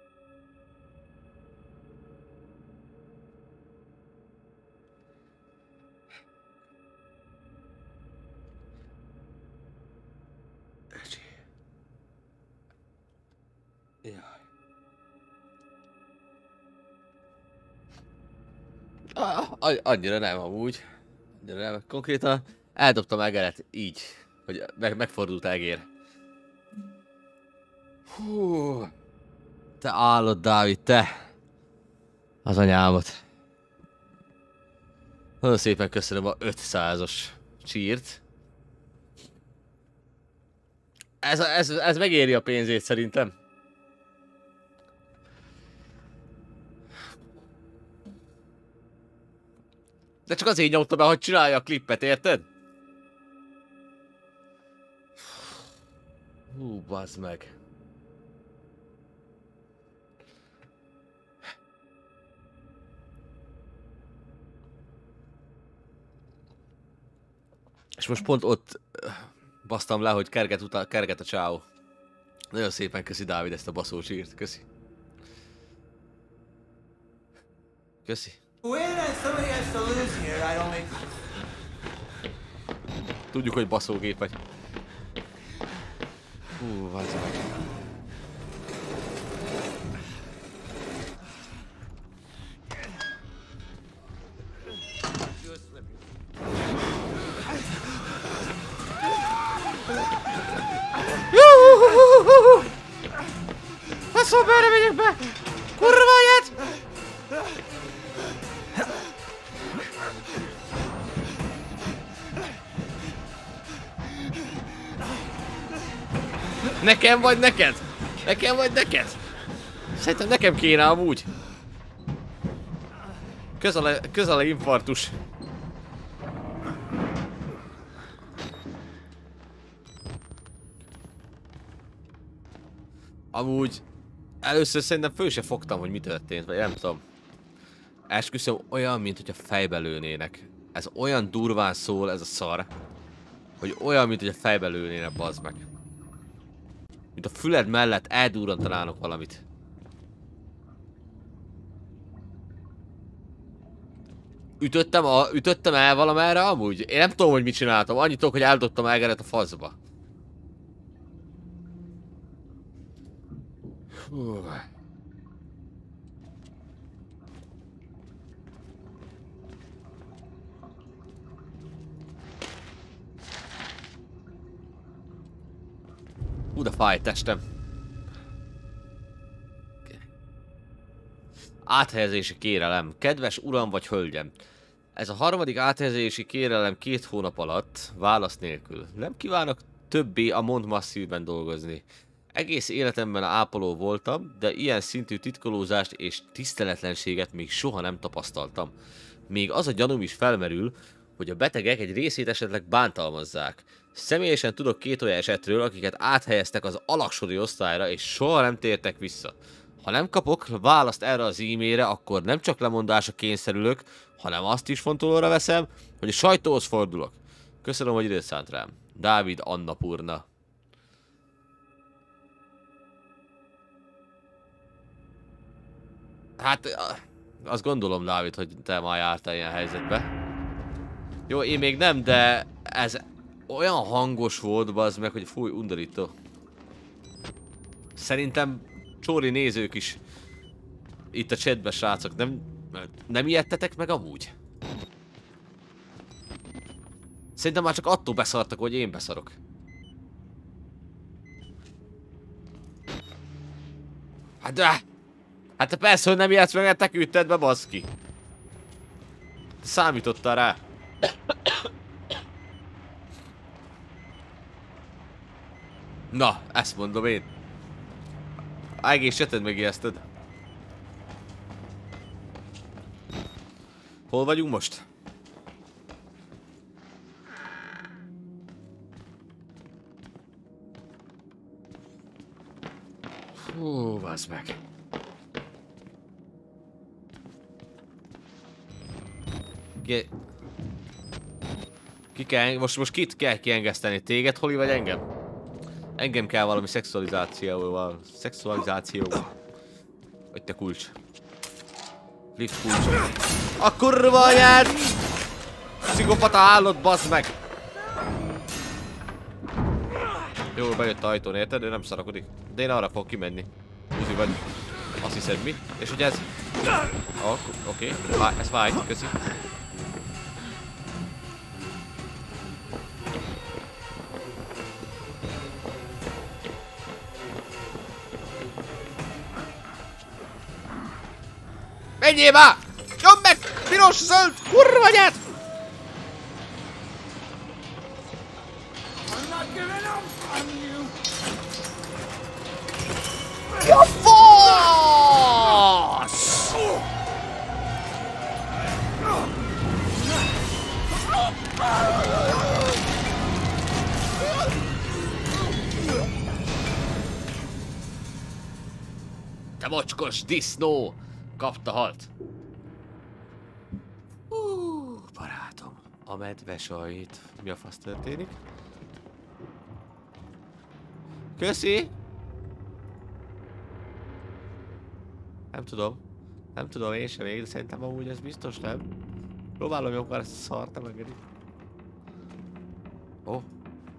Annyira nem amúgy. Annyira nem. Konkrétan eldobtam egeret így, hogy meg megfordult egér. Hú. Te állod, Dávid, te! Az anyámat. Nagyon szépen köszönöm a ötszázas csírt. Ez, ez, ez megéri a pénzét szerintem. De csak azért nyomta be, hogy csinálja a klippet, érted? Hú, bazd meg. És most pont ott basztam le, hogy kerget, utá kerget a csáó. Nagyon szépen köszi, Dávid, ezt a baszócsírt. Köszi. Köszi. Tudjuk, hogy baszógép vagy. Hú, várj meg. Faszom, bőre megyek be! Kurva anyát! Nekem vagy neked? Nekem vagy neked? Szerintem nekem kéne amúgy. Közel a, közel a infarktus. Amúgy először szerintem föl se fogtam, hogy mi történt, vagy nem tudom. Esküszöm, olyan, mint hogyha fejbe lőnének. Ez olyan durván szól ez a szar, hogy olyan, mint hogyha fejbe lőnének, bazd meg. Mint a füled mellett eldurrantanának valamit. Ütöttem, a, ütöttem el valamerre amúgy? Én nem tudom, hogy mit csináltam. Annyit tudok, hogy eldobtam egeret a faszba. Hú. Hú, de fáj testem. Áthelyezési kérelem. Kedves uram vagy hölgyem. Ez a harmadik áthelyezési kérelem két hónap alatt, válasz nélkül. Nem kívánok többé a Mont Massivben dolgozni. Egész életemben ápoló voltam, de ilyen szintű titkolózást és tiszteletlenséget még soha nem tapasztaltam. Még az a gyanúm is felmerül, hogy a betegek egy részét esetleg bántalmazzák. Személyesen tudok két olyan esetről, akiket áthelyeztek az alaksori osztályra, és soha nem tértek vissza. Ha nem kapok választ erre az e-mailre, akkor nem csak lemondásra kényszerülök, hanem azt is fontolóra veszem, hogy a sajtóhoz fordulok. Köszönöm, hogy időt szánt rám. Dávid Annapurna. Hát, azt gondolom, Dávid, hogy te már jártál ilyen helyzetbe. Jó, én még nem, de ez olyan hangos volt, bazd meg, hogy fúj, undorító. Szerintem csóri nézők is itt a chatben, srácok, nem, nem ijedtetek meg amúgy? Szerintem már csak attól beszartak, hogy én beszarok. Hát de... Hát te persze, hogy nem ijedsz meg, mert te küldted be, baszki. Te számítottál rá. Na, ezt mondom én. Egész cseted megijeszted. Hol vagyunk most? Hú, vazd meg. Ki... Ki kell... Most, most kit kell kiengeszteni? Téged, Holly, vagy engem? Engem kell valami szexualizációval. Szexualizációval. Hogy te kulcs. Lift kulcs. A kurva anyád! Pszichopata állott, bazd meg! Jó, bejött a ajtón, érted? Ő nem szarakodik. De én arra fog kimenni. Uzi vagy. Azt hiszed mi? És hogy ez... Oh, oké, okay. Ez fáj, köszi. Menjél már! Nyomd meg! Piros, zöld, kurva anyát! Mi a fasz? Te mocskos disznó! Kapta halt. Uh, barátom. A medve sajt. Mi a fasz történik? Köszi! Nem tudom. Nem tudom, én sem még, de szerintem amúgy ez biztos nem. Próbálom jobb már ezt a szart, nem engedi. Ó. Oh.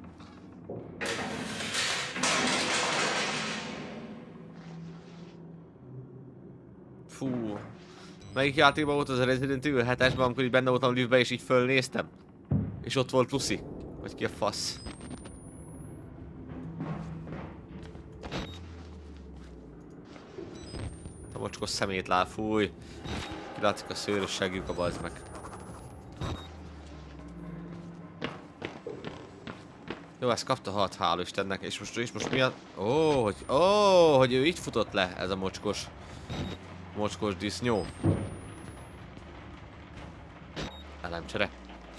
Fú. Melyik játékban volt az a Resident Evil hetesben, amikor így benne voltam liftbe és így fölnéztem? És ott volt Lucy. Vagy ki a fasz? A mocskos szemétlál, fúj. Kilátszik a szőrösségük a bazd meg. Jó, ezt kapta hat, hál' Istennek, és most, és most mi a... Ó, oh, hogy, ó, oh, hogy ő így futott le, ez a mocskos... Mocskos disznyó. Elemcsere.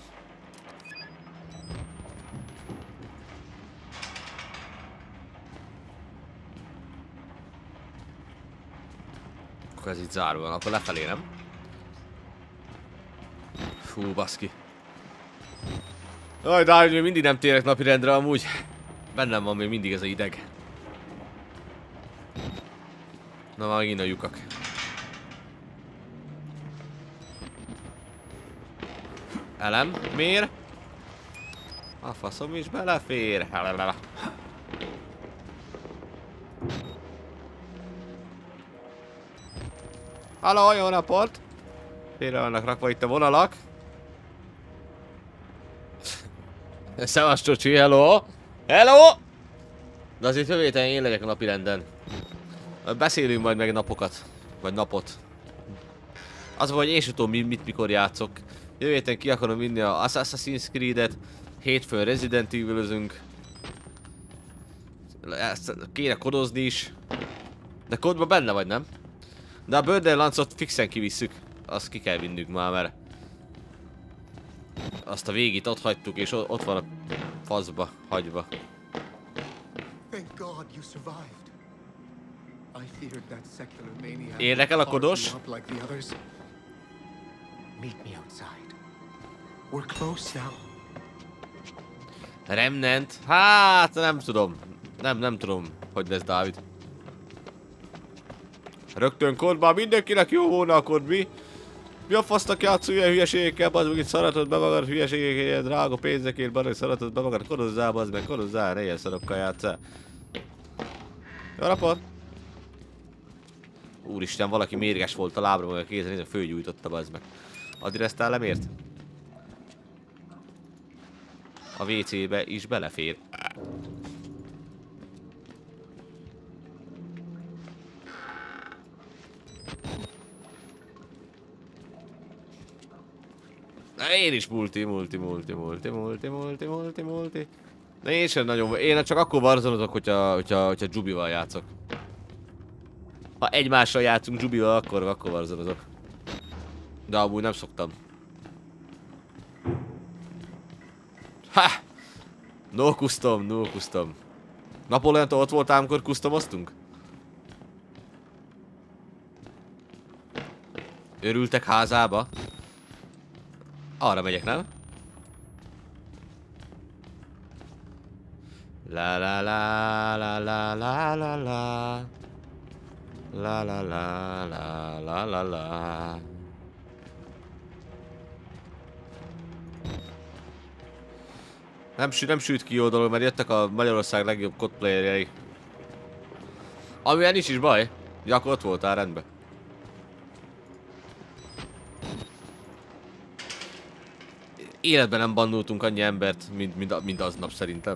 Akkor ez itt zárva van, akkor lefelé, nem? Fú, baszki. Jaj, de hogy mindig nem térek napirendre amúgy. Bennem van még mindig ez a ideg. Na, már megint a lyukak. Elem, miért? A faszom is belefér. Halló, jó napot! Félre vannak rakva itt a vonalak. Szevasz csocsi, hello! Hello! De azért jövő héten én legyek a napirenden. Beszélünk majd meg napokat. Vagy napot. Az vagy én sem tudom mit mikor játszok. Jövő héten ki akarom vinni a Assassin's Creed-et. Hétfőn Resident Evil-özünk. Kéne kodozni is. De kodban benne vagy, nem? De a Borderlands-ot fixen kivisszük. Azt ki kell vinnünk már, mert... Azt a végét ott hagytuk, és ott van a faszba, hagyva. Érdekel a kodos? Remnant? Hát nem tudom. Nem, nem tudom, hogy lesz Dávid. Rögtön kodban, mindenkinek jó volna a kod, mi? Mi a fasznak játszol ilyen hülyeségekkel, bazd meg itt szaratod be magad hülyeségekkel, ilyen drága pénzekért, bazd meg szaratod be magad, kodozzál, bazd meg, kodozzál, ne ilyen szarokkal játsszál. Jó napot! Úristen, valaki mérges volt a lábra, meg a kézen, nézve fölgyújtotta, bazd meg. Addireztál lemért? A vé cébe is belefér. Na, én is multi, multi, multi, multi, multi, multi, multi, multi. De én sem nagyon... Én csak akkor varzonozok, hogyha, hogyha, hogyha Jubival játszok. Ha egymással játszunk Jubival, akkor, akkor varzonozok. De amúgy nem szoktam. Ha! No custom, no custom. Napoleontól ott voltál, amikor customoztunk? Örültek házába? Arra megyek, nem? La la la la la la la la la la la la la la la. Nem, nem sült ki jó dolog, mert jöttek a Magyarország legjobb codplayerjei. Amivel nincs is baj. Ja, akkor ott voltál, rendben. Életben nem bandoltunk annyi embert, mint, mint, mint aznap szerintem.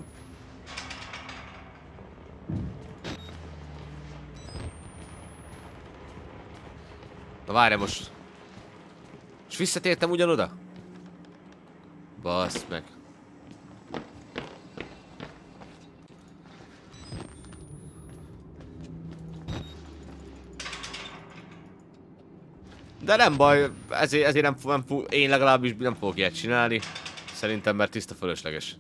Na várj most. És visszatértem ugyanoda? Basz meg. De nem baj, ezért, ezért nem, nem, nem, én legalábbis nem fogok ilyet csinálni. Szerintem, mert tiszta fölösleges.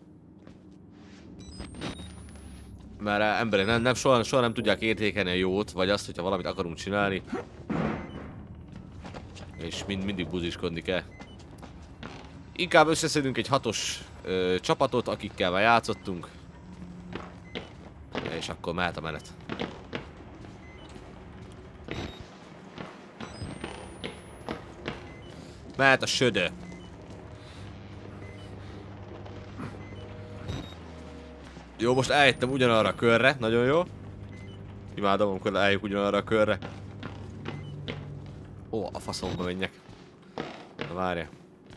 Mert emberek nem, nem, soha, soha nem tudják értékelni a jót, vagy azt, hogyha valamit akarunk csinálni. És mind, mindig buziskodni kell. Inkább összeszedünk egy hatos ö, csapatot, akikkel már játszottunk. És akkor mehet a menet. Mehet a södö. Jó, most eljöttem ugyanarra a körre, nagyon jó. Imádom, amikor eljövök ugyanarra a körre. Ó, a faszomba menjek. Na várja.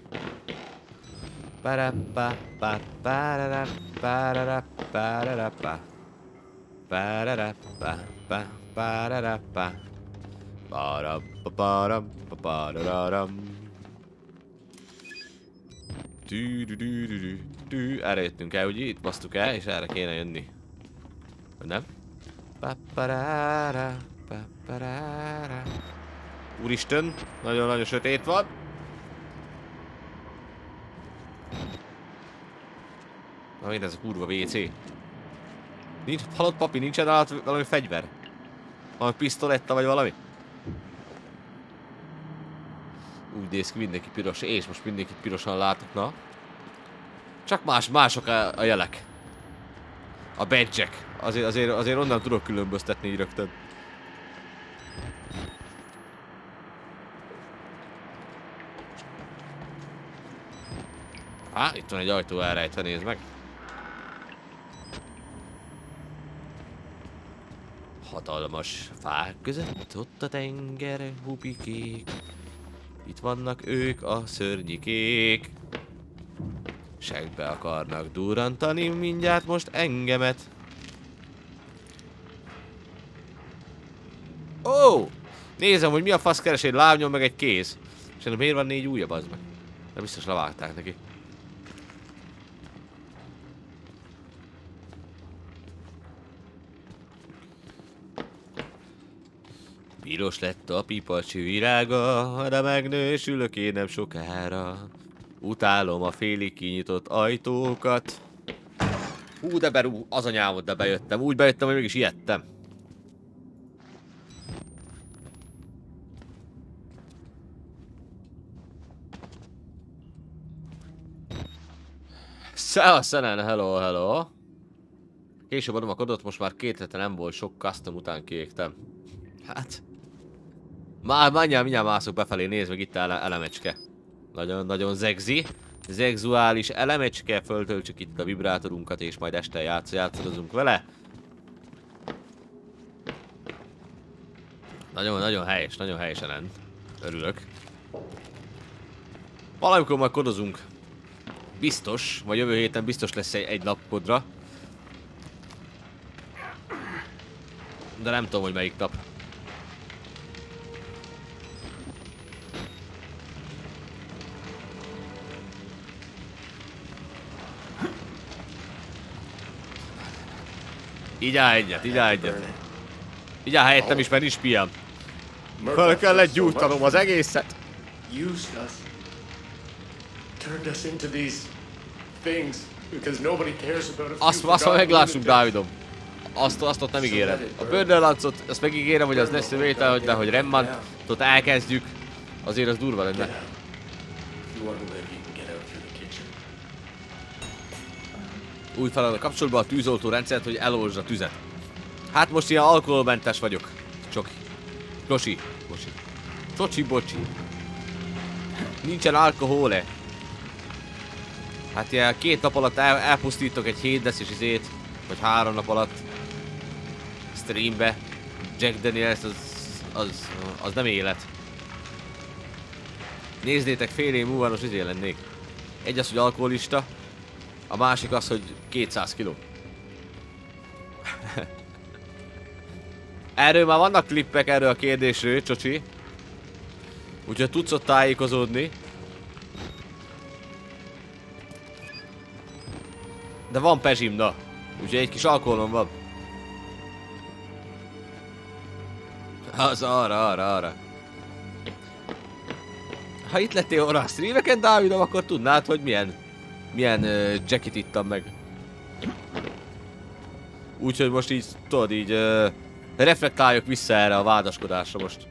Parappa, parappa, parappa, parappa. Parappa, parappa. Parappa, parappa, pararam. Tű, tű, tű, tű, tű. Erre jöttünk el, ugye? Itt basztuk el, és erre kéne jönni. Vagy nem? Paparára, paparára. Úristen, nagyon-nagyon sötét van. Na mind ez a kurva vé cé. Nincs halott papi, nincsen állat valami fegyver? Valami pisztoletta vagy valami? Úgy néz ki, mindenki piros, és most mindenki pirosan látok, na. Csak más, mások a, a jelek. A badge-ek. Azért, azért, azért onnan tudok különböztetni így rögtön. Há, itt van egy ajtó elrejtve, nézd meg. Hatalmas fák között, ott a tenger, hupikék. Itt vannak ők, a szörnyikék. Segbe akarnak durrantani mindjárt most engemet. Ó! Oh! Nézem, hogy mi a fasz keres egy lábnyom meg egy kéz. És ennek miért van négy ujja, bazd meg? De biztos levágták neki. Piros lett a pipacsű virága, de megnősülök én nem sokára. Utálom a félig kinyitott ajtókat. Hú, de berú, az anyámot, de bejöttem. Úgy bejöttem, hogy mégis ijedtem. Szevasz, Szenen, hello, hello. Később adom a kodot, most már két hete nem volt, sok custom után kiégtem. Hát... Már mindjárt, mindjárt mászok befelé, nézd meg itt ele elemecske. Nagyon-nagyon zegzi. Szexuális elemecske, föltöltsük itt a vibrátorunkat, és majd este játsz, játszadozunk vele. Nagyon-nagyon helyes, nagyon helyesen ent. Örülök. Valamikor majd kodozunk. Biztos, vagy jövő héten biztos lesz egy, egy nap kodra. De nem tudom, hogy melyik nap. Így áll egyet, így áll egyet. Így áll helyettem is, mert nincs piam. Fel kellett gyújtanom az egészet. Azt, azt már meglássuk, Dávidom. Azt, azt ott nem ígérem. A Borderlands-ot, azt megígérem, hogy az lesz vétel, hogy, de hogy Remnant-ot elkezdjük. Azért az durva lenne. Úgy feladat kapcsolatban a tűzoltó rendszert, hogy elolvasd a tüzet. Hát most ilyen alkoholmentes vagyok. Csoki. Csosi. Bocsi. Csocsi bocsi. Nincsen alkohole. Hát ilyen két nap alatt el, elpusztítok egy hétdeszes izét. Vagy három nap alatt. Streambe. Jack Daniels az az, az nem élet. Nézzétek, fél év múlva most izé lennék. Egy az, hogy alkoholista, a másik az, hogy kétszáz kiló. Erről már vannak klippek erről a kérdésről, csocsi. Úgyhogy tudsz ott tájékozódni. De van pezsim, na. Úgyhogy egy kis alkoholom van. Az arra, arra, arra. Ha itt lettél orra a streameken, Dávidom, akkor tudnád, hogy milyen milyen uh, jackit ittam meg. Úgyhogy most így, tudod, így uh, reflektáljak vissza erre a vádaskodásra most.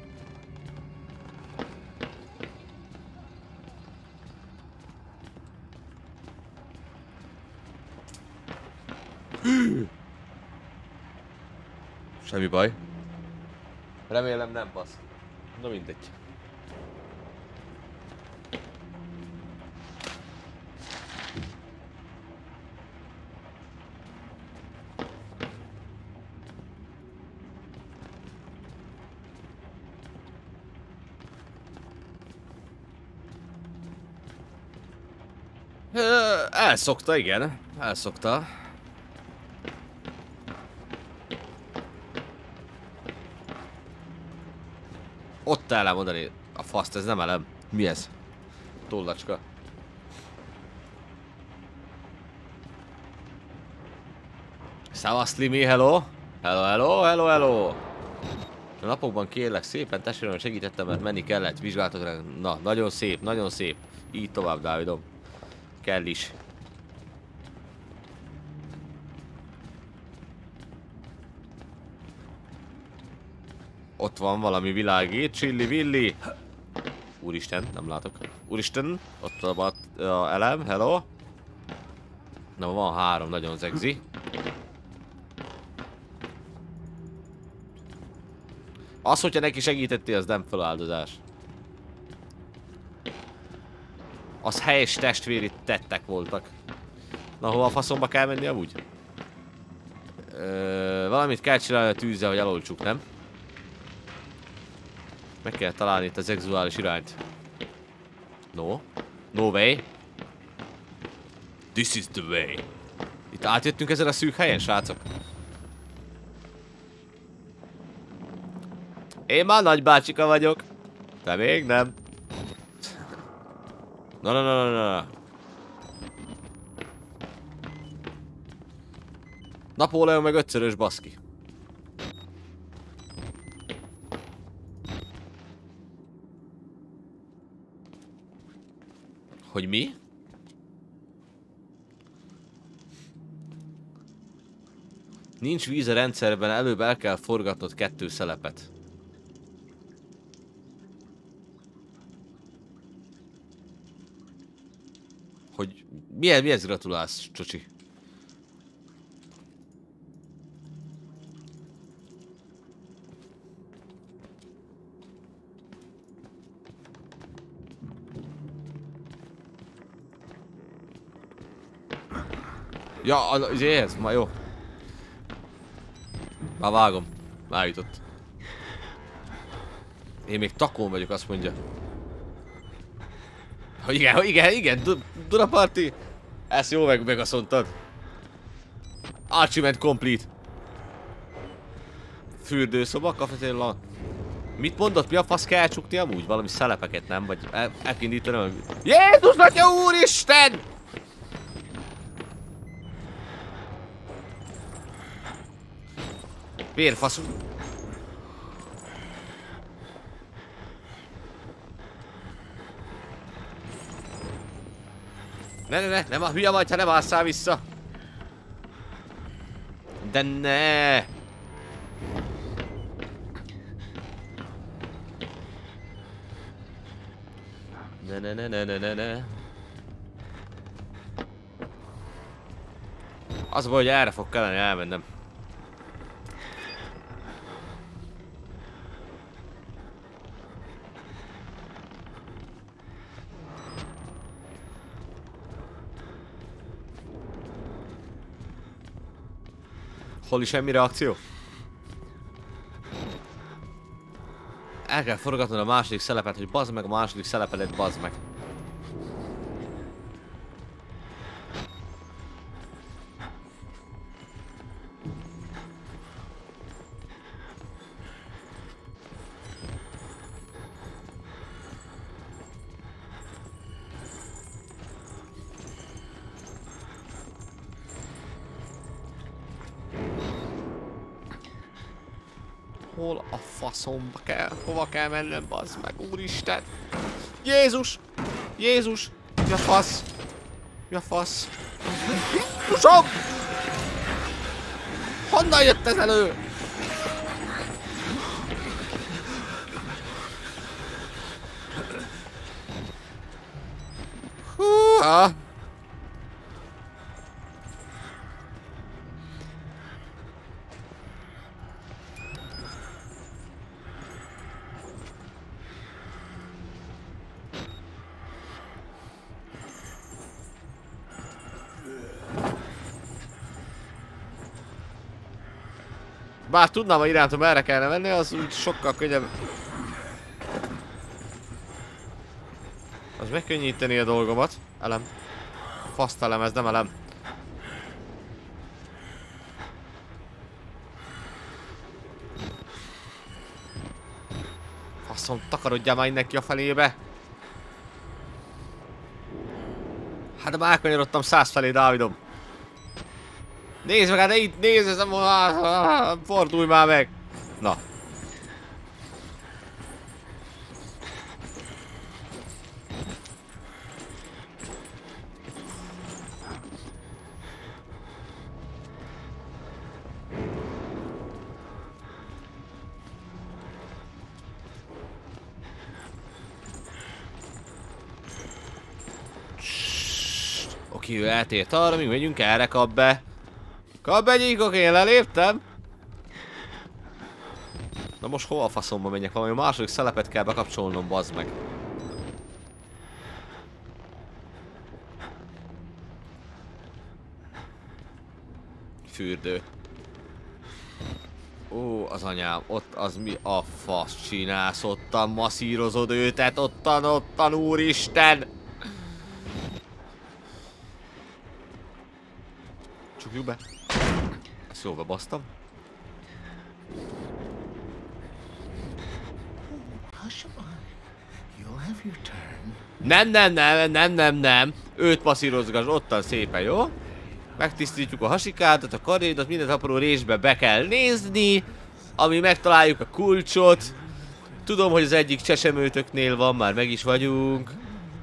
Semmi baj. Remélem nem basz. Na mindegy. Elszokta, igen. Elszokta. Ott el mondani. A faszt, ez nem elem. Mi ez? Tollacska. Szavasz, Limi, hello! Hello, hello, hello, hello! A napokban kérlek szépen, testvérem, segítettem, mert menni kellett vizsgálatokra. Na, nagyon szép, nagyon szép. Így tovább, Dávidom. Kell is. Ott van valami világít, csilli villi. Úristen, nem látok. Úristen, ott a, a, a elem, hello. Na, van három, nagyon zegzi. Az, hogyha neki segítettél, az nem feláldozás. Az helyes testvéri tettek voltak. Na, hova a faszomba kell menni amúgy? Ö, valamit kell csinálni a tűzzel, hogy eloltsuk, nem? Meg kell találni itt a szexuális irányt. No. No way. This is the way. Itt átjöttünk ezen a szűk helyen, srácok. Én már nagybácsika vagyok. Te még nem. Na na na na na. Napóleon meg ötszörös, baszki. Hogy mi? Nincs víz a rendszerben, előbb el kell forgatnod kettő szelepet. Hogy mihez, mihez gratulálsz, csocsi? Ja, az ehhez, már jó. Már vágom. Már jutott. Én még takón vagyok, azt mondja. Hogy igen, hogy igen, igen, Dunaparti. Ezt jó meg megaszondtad. Achievement complete. Fürdőszoba, kafetéria. Mit mondott? Mi a fasz kell csukni amúgy? Valami szelepeket, nem? Vagy el, elkindítani? Jézus Atya Úristen! Vérfaszú. Ne, ne, ne, nem a hülye vagy, ha nem ásszál vissza. De ne. Ne, ne, ne, ne, ne, ne, ne. Az baj, hogy erre fog kellene elmennem. Hol is semmi reakció? El kell forgatnod a második szelepet, hogy bazd meg a második szelepedet, bazd meg. Hol a faszomba kell? Hova kell mennem, bazd meg? Úristen! Jézus! Jézus! Mi a fasz? Mi a fasz? Jézusom! Honnan jött ez elő? Húha! Bár tudnám, hogy irántom erre kellene menni, az úgy sokkal könnyebb. Az megkönnyíteni a dolgomat. Elem. Faszt elem, ez nem elem. Faszom, takarodjál már innen ki a felébe. Hát már elkanyarodtam száz felé, Dávidom. Nézd meg, hát itt nézd, ez a... Fordulj már meg! Na. Oké, ő eltért arra, mi megyünk erre, kap be. Kap be, gyíkok, én leléptem. Na most hova a faszomba menjek? Valami második szelepet kell bekapcsolnom, bazd meg. Fürdő. Ó, az anyám, ott az mi a fasz csinálsz? Ottan masszírozod őtet, ottan, ottan, úristen! Csukjuk be. Ezt jól bebasztam. Nem, nem, nem, nem, nem, nem. Őt passzírozgass ottan szépen, jó? Megtisztítjuk a hasikádat, a karédat, mindent apró részbe be kell nézni. Ami megtaláljuk a kulcsot. Tudom, hogy az egyik csesemőtöknél van, már meg is vagyunk.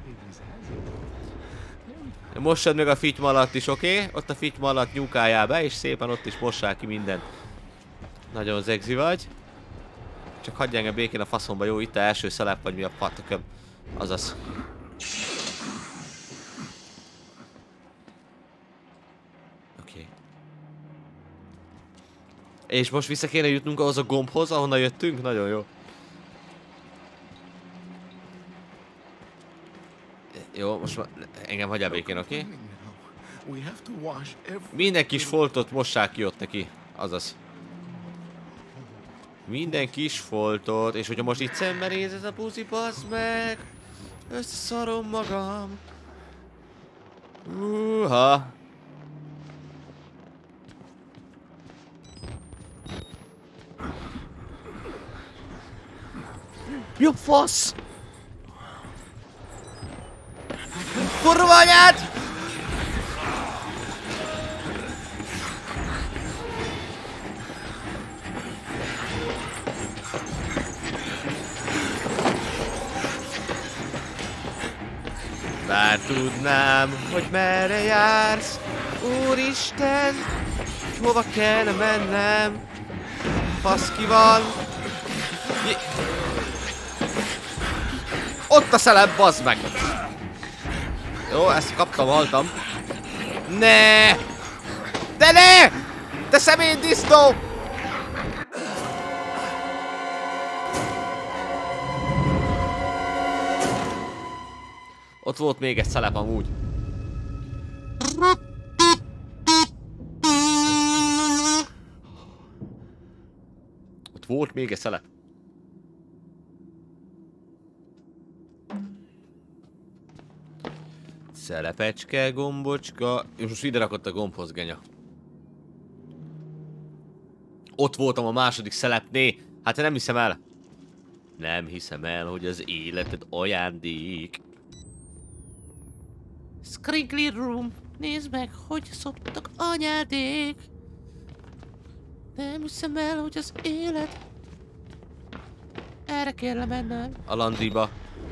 Mossad meg a fityma alatt is, oké? Okay? Ott a fityma alatt nyúkáljál be, és szépen ott is mossál ki mindent. Nagyon zegzi vagy. Csak hagyj engem békén a faszomba, jó? Itt a első szelep, vagy mi a patököm. Azaz. Oké. Okay. És most vissza kéne jutnunk ahhoz a gombhoz, ahonnan jöttünk? Nagyon jó. Jó, most már engem hagyjál békén, oké? Okay? Minden kis foltot mossák ki ott neki. Azaz. Minden kis foltot. És hogyha most itt szembenéz ez a puzi, bazd meg. Összeszarom magam. Húha. Mi a fasz? Kurva anyád! Bár tudnám, hogy merre jársz, úristen, hova kell mennem? Baszki van. J Ott a szelep, bazd meg! Jó, ezt kaptam, haltam. Ne! De ne! Te szemét disznó! Ott volt még egy szelep amúgy. Ott volt még egy szelep. Szelepecske, gombocska... És most ide rakott a gombhoz, genya. Ott voltam a második szelepnél. Hát nem hiszem el. Nem hiszem el, hogy az életed ajándék. Scrinkly room. Nézd meg, hogy szoptak anyádék. Nem hiszem el, hogy az élet... Erre kell mennem. A landriba.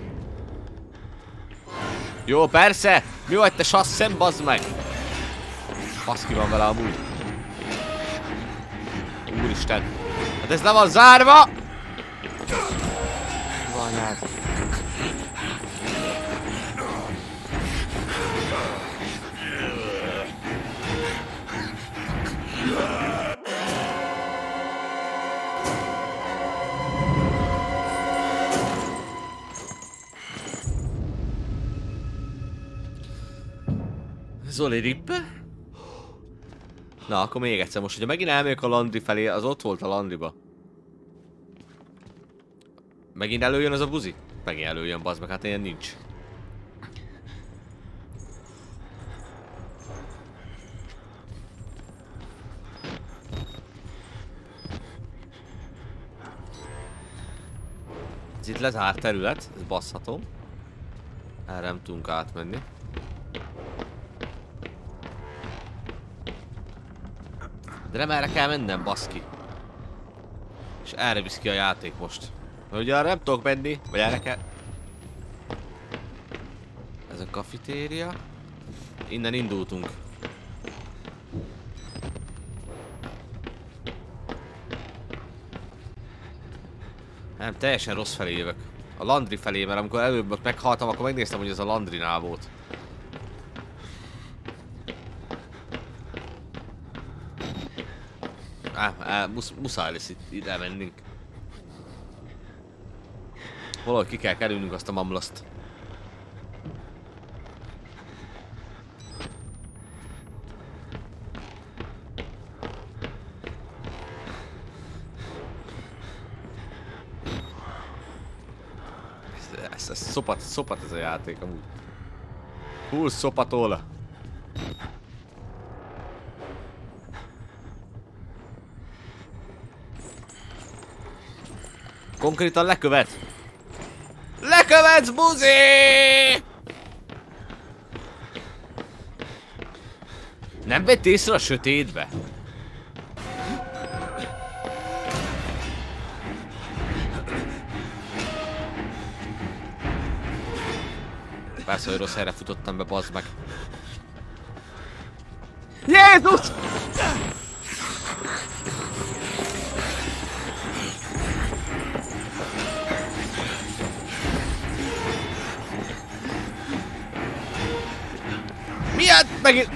Jó, persze! Mi vagy te sasszem, bazd meg? Baszki van vele amúgy. Úristen. Hát ez le van zárva! Anyád. Zoli rippe? Na, akkor még egyszer. Most, hogyha megint elmegyek a landri felé, az ott volt a landriba. Megint előjön az a buzi? Megint előjön, bazd meg, hát ilyen nincs. Ez itt lezárt terület, ez basszhatom. Erre nem tudunk átmenni. De nem erre kell mennem, baszki. És erre visz ki a játék most. Mert ugye arra nem tudok menni, vagy erre kell... Ez a kafetéria. Innen indultunk. Nem, teljesen rossz felé jövök. A landri felé, mert amikor előbb ott meghaltam, akkor megnéztem, hogy ez a landrinál volt. Á, á, musz, muszáj lesz itt, itt elmennünk. Valahogy ki kell kerülnünk azt a mamlaszt. Ez, ez, ez szopat, szopat ez a játék amúgy. Hú, szopatol. Konkrétan lekövet. Lekövetsz, buzi! Nem vett észre a sötétbe? Persze, hogy rossz helyre futottam be, bazd meg. Jézus! Miért? Megint...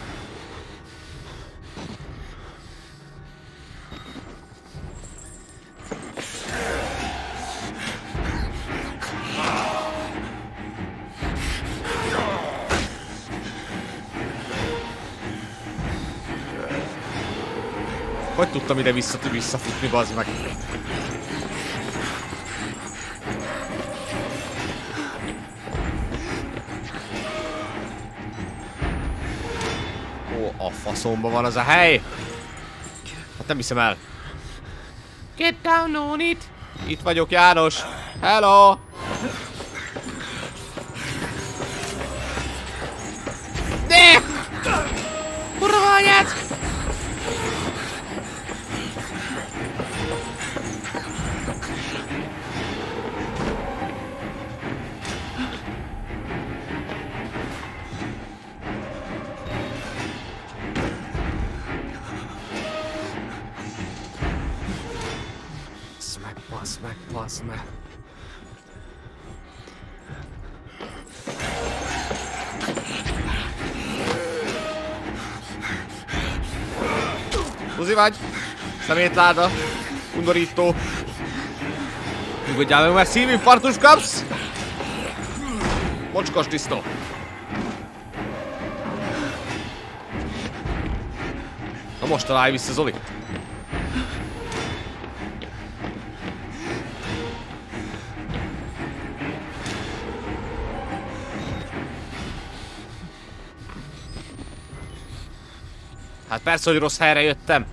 Hogy tudtam ide vissza, visszafutni, bazd meg? Ó, a faszomba van az a hely! Hát nem hiszem el. Get down on it! Itt vagyok, János! Hello! De! Kurva anyát! Bazd meg, bazd meg. Buzi vagy? Szemétláda. Undorító. Nyugodjál meg, mert szívinfarktus kapsz! Mocskos tisztó. Na most találj vissza, Zoli. Hát persze, hogy rossz helyre jöttem.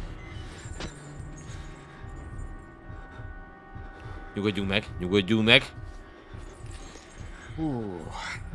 Nyugodjunk meg, nyugodjunk meg. Hú.